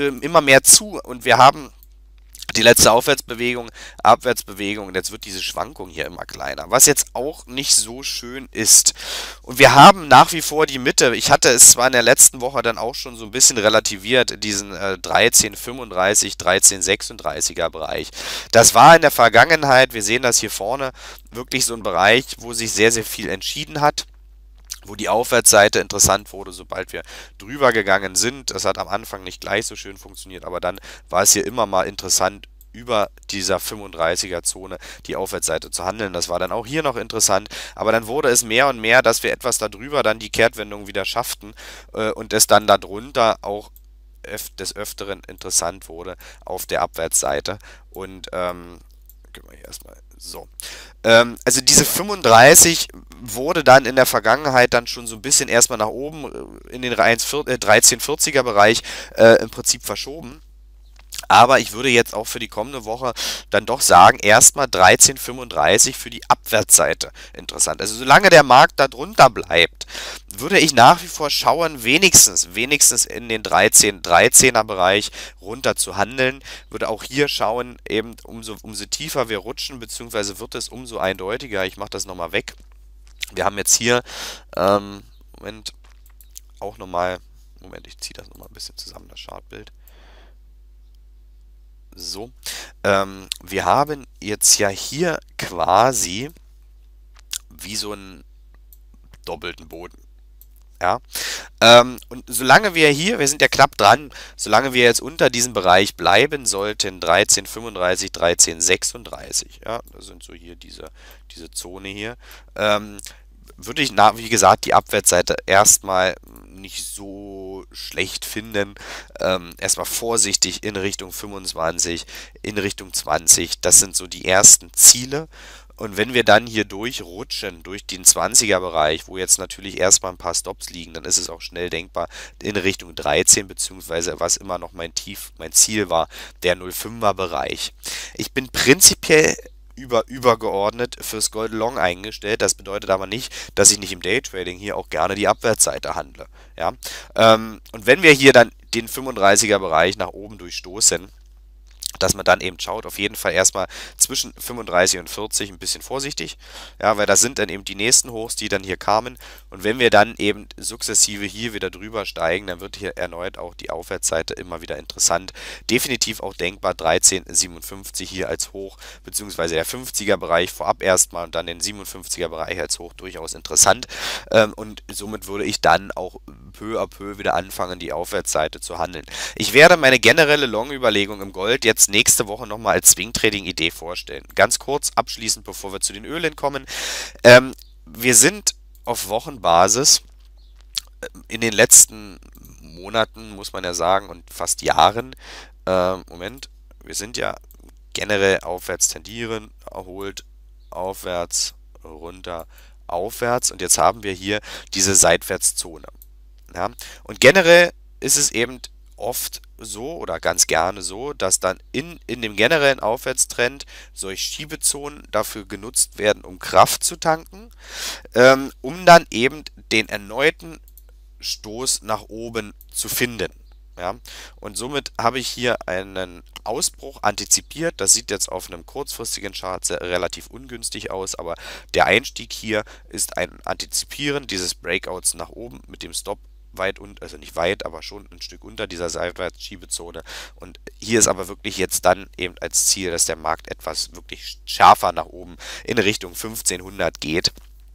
zu und wir haben die letzte Aufwärtsbewegung, Abwärtsbewegung und jetzt wird diese Schwankung hier immer kleiner, was jetzt auch nicht so schön ist. Und wir haben nach wie vor die Mitte, ich hatte es zwar in der letzten Woche dann auch schon so ein bisschen relativiert, diesen 13,35, 13,36er Bereich. Das war in der Vergangenheit, wir sehen das hier vorne, wirklich so ein Bereich, wo sich sehr, sehr viel entschieden hat, wo die Aufwärtsseite interessant wurde, sobald wir drüber gegangen sind. Das hat am Anfang nicht gleich so schön funktioniert, aber dann war es hier immer mal interessant, über dieser 35er Zone die Aufwärtsseite zu handeln. Das war dann auch hier noch interessant, aber dann wurde es mehr und mehr, dass wir etwas darüber dann die Kehrtwendung wieder schafften und es dann darunter auch des Öfteren interessant wurde auf der Abwärtsseite. Und können wir hier erstmal so. Also diese 35 wurde dann in der Vergangenheit dann schon so ein bisschen erstmal nach oben in den 1340er Bereich im Prinzip verschoben. Aber ich würde jetzt auch für die kommende Woche dann doch sagen, erstmal 13,35 für die Abwärtsseite interessant. Also solange der Markt da drunter bleibt, würde ich nach wie vor schauen, wenigstens in den 13er Bereich runter zu handeln. Würde auch hier schauen, eben umso tiefer wir rutschen, beziehungsweise wird es umso eindeutiger. Ich mache das nochmal weg. Wir haben jetzt hier, Moment, auch nochmal, Moment, ich ziehe das nochmal ein bisschen zusammen, das Chartbild. So, wir haben jetzt ja hier quasi wie so einen doppelten Boden. Ja, und solange wir sind ja knapp dran, solange wir jetzt unter diesem Bereich bleiben sollten, 13,35, 13,36, ja, das sind so hier diese Zone hier, würde ich, wie gesagt, die Abwärtsseite erstmal nicht so schlecht finden. Erstmal vorsichtig in Richtung 25, in Richtung 20. Das sind so die ersten Ziele. Und wenn wir dann hier durchrutschen, durch den 20er-Bereich, wo jetzt natürlich erstmal ein paar Stops liegen, dann ist es auch schnell denkbar in Richtung 13, beziehungsweise was immer noch mein Ziel war, der 0,5er-Bereich. Ich bin prinzipiell übergeordnet fürs Gold Long eingestellt. Das bedeutet aber nicht, dass ich nicht im Daytrading hier auch gerne die Abwärtsseite handle. Ja? Und wenn wir hier dann den 35er Bereich nach oben durchstoßen, dass man dann eben schaut, auf jeden Fall erstmal zwischen 35 und 40 ein bisschen vorsichtig, ja, weil das sind dann eben die nächsten Hochs, die dann hier kamen, und wenn wir dann eben sukzessive hier wieder drüber steigen, dann wird hier erneut auch die Aufwärtsseite immer wieder interessant, definitiv auch denkbar 13,57 hier als Hoch, beziehungsweise der 50er Bereich vorab erstmal und dann den 57er Bereich als Hoch durchaus interessant, und somit würde ich dann auch peu à peu wieder anfangen, die Aufwärtsseite zu handeln. Ich werde meine generelle Long-Überlegung im Gold jetzt nächste Woche nochmal als Swing-Trading-Idee vorstellen. Ganz kurz abschließend, bevor wir zu den Ölen kommen. Wir sind auf Wochenbasis in den letzten Monaten, muss man ja sagen, und fast Jahren, wir sind ja generell aufwärts tendieren, erholt, aufwärts, runter, aufwärts, und jetzt haben wir hier diese Seitwärtszone. Ja? Und generell ist es eben oft so oder ganz gerne so, dass dann in dem generellen Aufwärtstrend solche Schiebezonen dafür genutzt werden, um Kraft zu tanken, um dann eben den erneuten Stoß nach oben zu finden. Ja, und somit habe ich hier einen Ausbruch antizipiert. Das sieht jetzt auf einem kurzfristigen Chart relativ ungünstig aus, aber der Einstieg hier ist ein Antizipieren dieses Breakouts nach oben mit dem Stop weit und also nicht weit, aber schon ein Stück unter dieser Seitwärtsschiebezone. Und hier ist aber wirklich jetzt dann eben als Ziel, dass der Markt etwas wirklich schärfer nach oben in Richtung 1500 geht.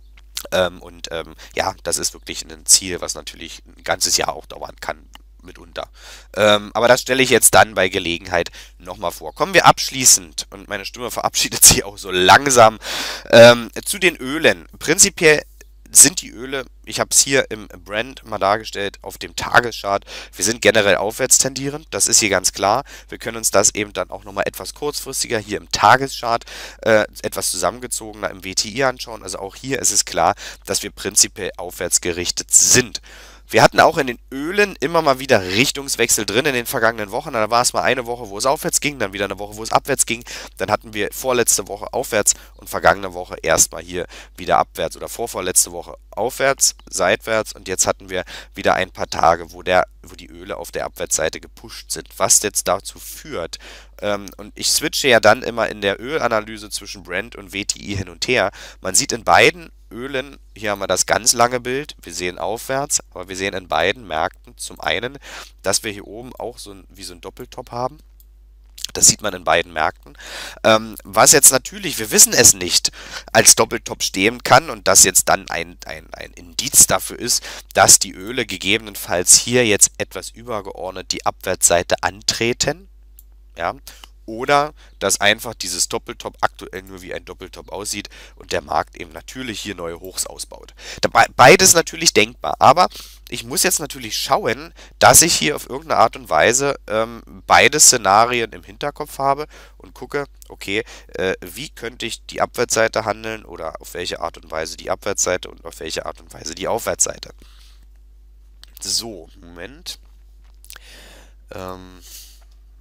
Ja, das ist wirklich ein Ziel, was natürlich ein ganzes Jahr auch dauern kann, mitunter. Aber das stelle ich jetzt dann bei Gelegenheit nochmal vor. Kommen wir abschließend, und meine Stimme verabschiedet sich auch so langsam, zu den Ölen. Prinzipiell sind die Öle, ich habe es hier im Brand mal dargestellt, auf dem Tageschart. Wir sind generell aufwärts tendierend, das ist hier ganz klar. Wir können uns das eben dann auch nochmal etwas kurzfristiger hier im Tageschart, etwas zusammengezogener im WTI anschauen. Also auch hier ist es klar, dass wir prinzipiell aufwärts gerichtet sind. Wir hatten auch in den Ölen immer mal wieder Richtungswechsel drin in den vergangenen Wochen. Da war es mal eine Woche, wo es aufwärts ging, dann wieder eine Woche, wo es abwärts ging. Dann hatten wir vorletzte Woche aufwärts und vergangene Woche erstmal hier wieder abwärts oder vorvorletzte Woche aufwärts, seitwärts, und jetzt hatten wir wieder ein paar Tage, wo die Öle auf der Abwärtsseite gepusht sind, was jetzt dazu führt. Und ich switche ja dann immer in der Ölanalyse zwischen Brent und WTI hin und her. Man sieht in beiden Ölen, hier haben wir das ganz lange Bild, wir sehen aufwärts, aber wir sehen in beiden Märkten zum einen, dass wir hier oben auch wie so ein Doppeltop haben. Das sieht man in beiden Märkten. Was jetzt natürlich, wir wissen es nicht, als Doppeltop stehen kann, und das jetzt dann ein Indiz dafür ist, dass die Öle gegebenenfalls hier jetzt etwas übergeordnet die Abwärtsseite antreten. Ja, oder dass einfach dieses Doppeltop aktuell nur wie ein Doppeltop aussieht und der Markt eben natürlich hier neue Hochs ausbaut. Beides natürlich denkbar, aber ich muss jetzt natürlich schauen, dass ich hier auf irgendeine Art und Weise beide Szenarien im Hinterkopf habe und gucke, okay, wie könnte ich die Abwärtsseite handeln oder auf welche Art und Weise die Abwärtsseite und auf welche Art und Weise die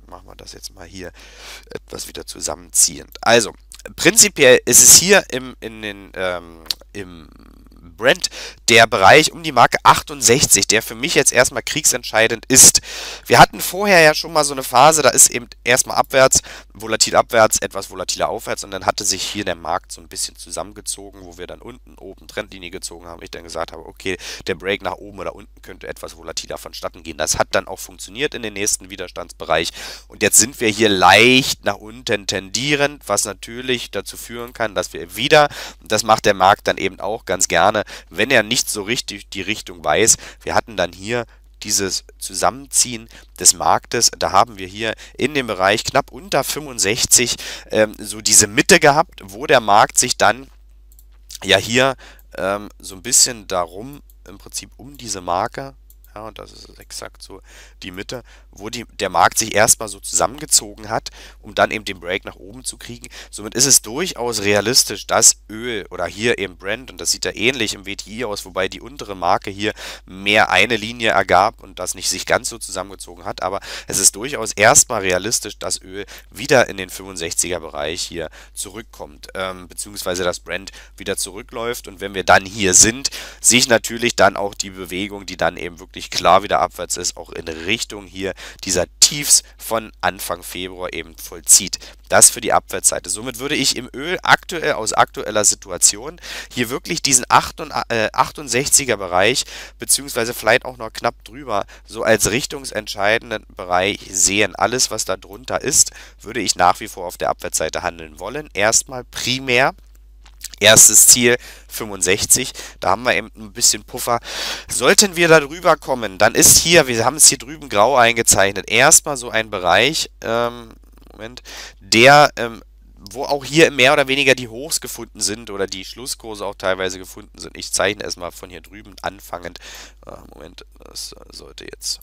machen wir das jetzt mal hier etwas wieder zusammenziehend. Also, prinzipiell ist es hier im Brent der Bereich um die Marke 68, der für mich jetzt erstmal kriegsentscheidend ist. Wir hatten vorher ja schon mal so eine Phase, da ist eben erstmal abwärts, volatil abwärts, etwas volatiler aufwärts und dann hatte sich hier der Markt so ein bisschen zusammengezogen, wo wir dann unten oben Trendlinie gezogen haben. Ich dann gesagt habe, okay, der Break nach oben oder unten könnte etwas volatiler vonstatten gehen. Das hat dann auch funktioniert in den nächsten Widerstandsbereich und jetzt sind wir hier leicht nach unten tendierend, was natürlich dazu führen kann, dass wir wieder, und das macht der Markt dann eben auch ganz gerne, wenn er nicht so richtig die Richtung weiß. Wir hatten dann hier dieses Zusammenziehen des Marktes, da haben wir hier in dem Bereich knapp unter 65 so diese Mitte gehabt, wo der Markt sich dann ja hier so ein bisschen darum, im Prinzip um diese Marke, ja, und das ist exakt so die Mitte, wo der Markt sich erstmal so zusammengezogen hat, um dann eben den Break nach oben zu kriegen. Somit ist es durchaus realistisch, dass Öl oder hier eben Brent, und das sieht ja ähnlich im WTI aus, wobei die untere Marke hier mehr eine Linie ergab und das nicht sich ganz so zusammengezogen hat, aber es ist durchaus erstmal realistisch, dass Öl wieder in den 65er Bereich hier zurückkommt, beziehungsweise dass Brent wieder zurückläuft und wenn wir dann hier sind, sehe ich natürlich dann auch die Bewegung, die dann eben wirklich klar wieder abwärts ist, auch in Richtung hier dieser Tiefs von Anfang Februar eben vollzieht. Das für die Abwärtsseite. Somit würde ich im Öl aktuell aus aktueller Situation hier wirklich diesen 68er Bereich, beziehungsweise vielleicht auch noch knapp drüber, so als richtungsentscheidenden Bereich sehen. Alles, was da drunter ist, würde ich nach wie vor auf der Abwärtsseite handeln wollen. Erstmal primär. Erstes Ziel 65, da haben wir eben ein bisschen Puffer. Sollten wir da drüber kommen, dann ist hier, wir haben es hier drüben grau eingezeichnet, erstmal so ein Bereich, Moment, der, wo auch hier mehr oder weniger die Hochs gefunden sind oder die Schlusskurse auch teilweise gefunden sind. Ich zeichne erstmal von hier drüben anfangend. Moment, das sollte jetzt,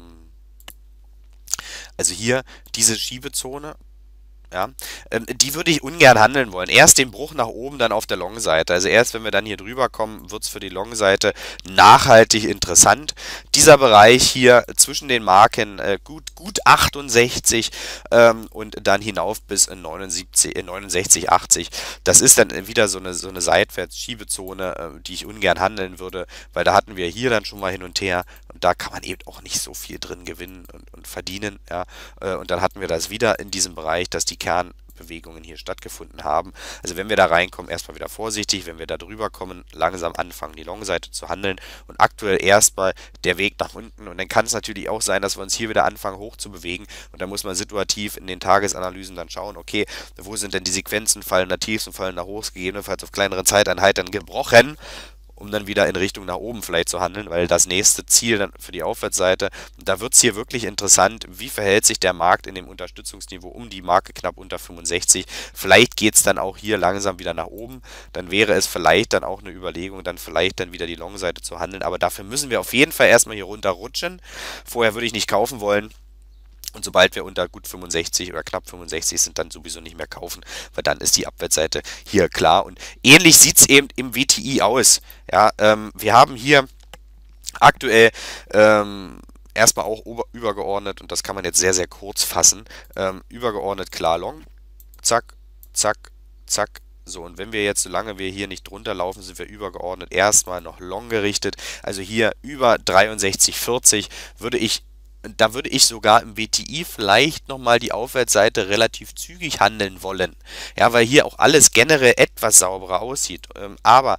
also hier diese Schiebezone. Ja, die würde ich ungern handeln wollen. Erst den Bruch nach oben, dann auf der Long-Seite. Also erst wenn wir dann hier drüber kommen, wird es für die Long-Seite nachhaltig interessant. Dieser Bereich hier zwischen den Marken gut 68 und dann hinauf bis in 69, 80. Das ist dann wieder so eine Seitwärts-Schiebezone, die ich ungern handeln würde, weil da hatten wir hier dann schon mal hin und her und da kann man eben auch nicht so viel drin gewinnen und verdienen. Ja, und dann hatten wir das wieder in diesem Bereich, dass die Kernbewegungen hier stattgefunden haben. Also wenn wir da reinkommen, erstmal wieder vorsichtig, wenn wir da drüber kommen, langsam anfangen, die Long-Seite zu handeln und aktuell erstmal der Weg nach unten und dann kann es natürlich auch sein, dass wir uns hier wieder anfangen hoch zu bewegen und dann muss man situativ in den Tagesanalysen dann schauen, okay, wo sind denn die Sequenzen fallender Tiefs und fallender Hochs, gegebenenfalls auf kleineren Zeiteinheiten gebrochen, um dann wieder in Richtung nach oben vielleicht zu handeln, weil das nächste Ziel dann für die Aufwärtsseite, da wird es hier wirklich interessant, wie verhält sich der Markt in dem Unterstützungsniveau um die Marke knapp unter 65. Vielleicht geht es dann auch hier langsam wieder nach oben, dann wäre es vielleicht dann auch eine Überlegung, dann vielleicht dann wieder die Long-Seite zu handeln, aber dafür müssen wir auf jeden Fall erstmal hier runterrutschen. Vorher würde ich nicht kaufen wollen. Und sobald wir unter gut 65 oder knapp 65 sind, dann sowieso nicht mehr kaufen, weil dann ist die Abwärtsseite hier klar. Und ähnlich sieht es eben im WTI aus. Ja, wir haben hier aktuell erstmal auch übergeordnet, und das kann man jetzt sehr, sehr kurz fassen, übergeordnet klar long, zack, zack, zack. So, und wenn wir jetzt, solange wir hier nicht drunter laufen, sind wir übergeordnet erstmal noch long gerichtet. Also hier über 63,40 da würde ich sogar im WTI vielleicht nochmal die Aufwärtsseite relativ zügig handeln wollen. Ja, weil hier auch alles generell etwas sauberer aussieht. Aber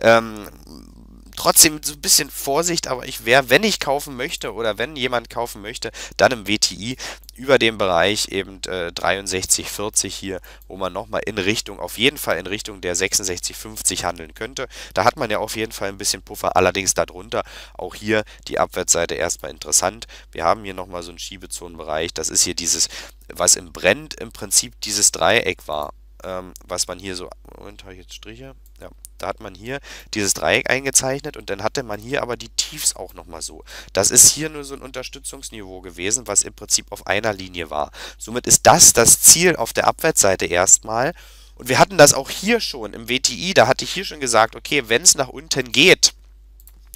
trotzdem so ein bisschen Vorsicht, aber wenn ich kaufen möchte oder wenn jemand kaufen möchte, dann im WTI über dem Bereich eben 63,40 hier, wo man nochmal auf jeden Fall in Richtung der 66,50 handeln könnte. Da hat man ja auf jeden Fall ein bisschen Puffer, allerdings darunter auch hier die Abwärtsseite erstmal interessant. Wir haben hier nochmal so einen Schiebezonenbereich, das ist hier dieses, was im Brent im Prinzip dieses Dreieck war. Was man hier so, Moment, habe ich jetzt Striche? Ja, da hat man hier dieses Dreieck eingezeichnet und dann hatte man hier aber die Tiefs auch nochmal so. Das ist hier nur so ein Unterstützungsniveau gewesen, was im Prinzip auf einer Linie war. Somit ist das Ziel auf der Abwärtsseite erstmal. Und wir hatten das auch hier schon im WTI, da hatte ich hier schon gesagt, okay, wenn es nach unten geht,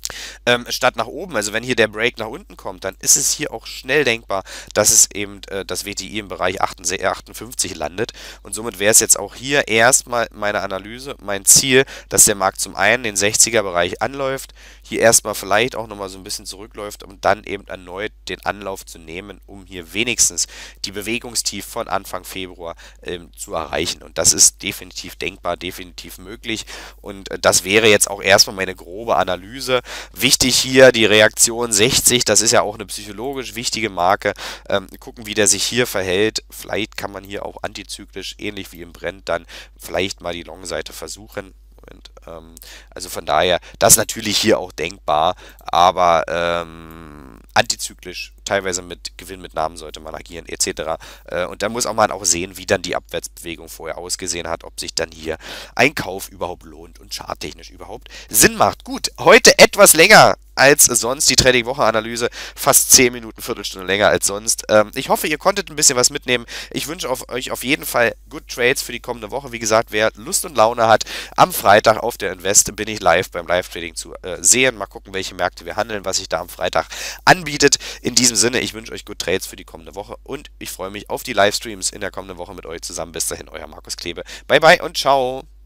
statt nach oben. Also wenn hier der Break nach unten kommt, dann ist es hier auch schnell denkbar, dass es eben das WTI im Bereich 58 landet. Und somit wäre es jetzt auch hier erstmal meine Analyse, mein Ziel, dass der Markt zum einen den 60er-Bereich anläuft, hier erstmal vielleicht auch nochmal so ein bisschen zurückläuft und dann eben erneut den Anlauf zu nehmen, um hier wenigstens die Bewegungstief von Anfang Februar zu erreichen. Und das ist definitiv denkbar, definitiv möglich. Und das wäre jetzt auch erstmal meine grobe Analyse. Wichtig hier die Reaktion 60, das ist ja auch eine psychologisch wichtige Marke. Gucken, wie der sich hier verhält. Vielleicht kann man hier auch antizyklisch, ähnlich wie im Brent, dann vielleicht mal die Long-Seite versuchen. Und, also von daher, das ist natürlich hier auch denkbar, aber antizyklisch, teilweise mit Gewinnmitnahmen sollte man agieren, etc. Und dann muss auch man auch sehen, wie dann die Abwärtsbewegung vorher ausgesehen hat, ob sich dann hier ein Kauf überhaupt lohnt und charttechnisch überhaupt Sinn macht. Gut, heute etwas länger als sonst, die Trading-Woche-Analyse, fast 10 Minuten, Viertelstunde länger als sonst. Ich hoffe, ihr konntet ein bisschen was mitnehmen. Ich wünsche euch auf jeden Fall Good Trades für die kommende Woche. Wie gesagt, wer Lust und Laune hat, am Freitag auf der Invest bin ich live beim Live-Trading zu sehen. Mal gucken, welche Märkte wir handeln, was sich da am Freitag anbietet. In diesem Sinne, ich wünsche euch Good Trades für die kommende Woche und ich freue mich auf die Livestreams in der kommenden Woche mit euch zusammen. Bis dahin, euer Markus Klebe. Bye bye und ciao.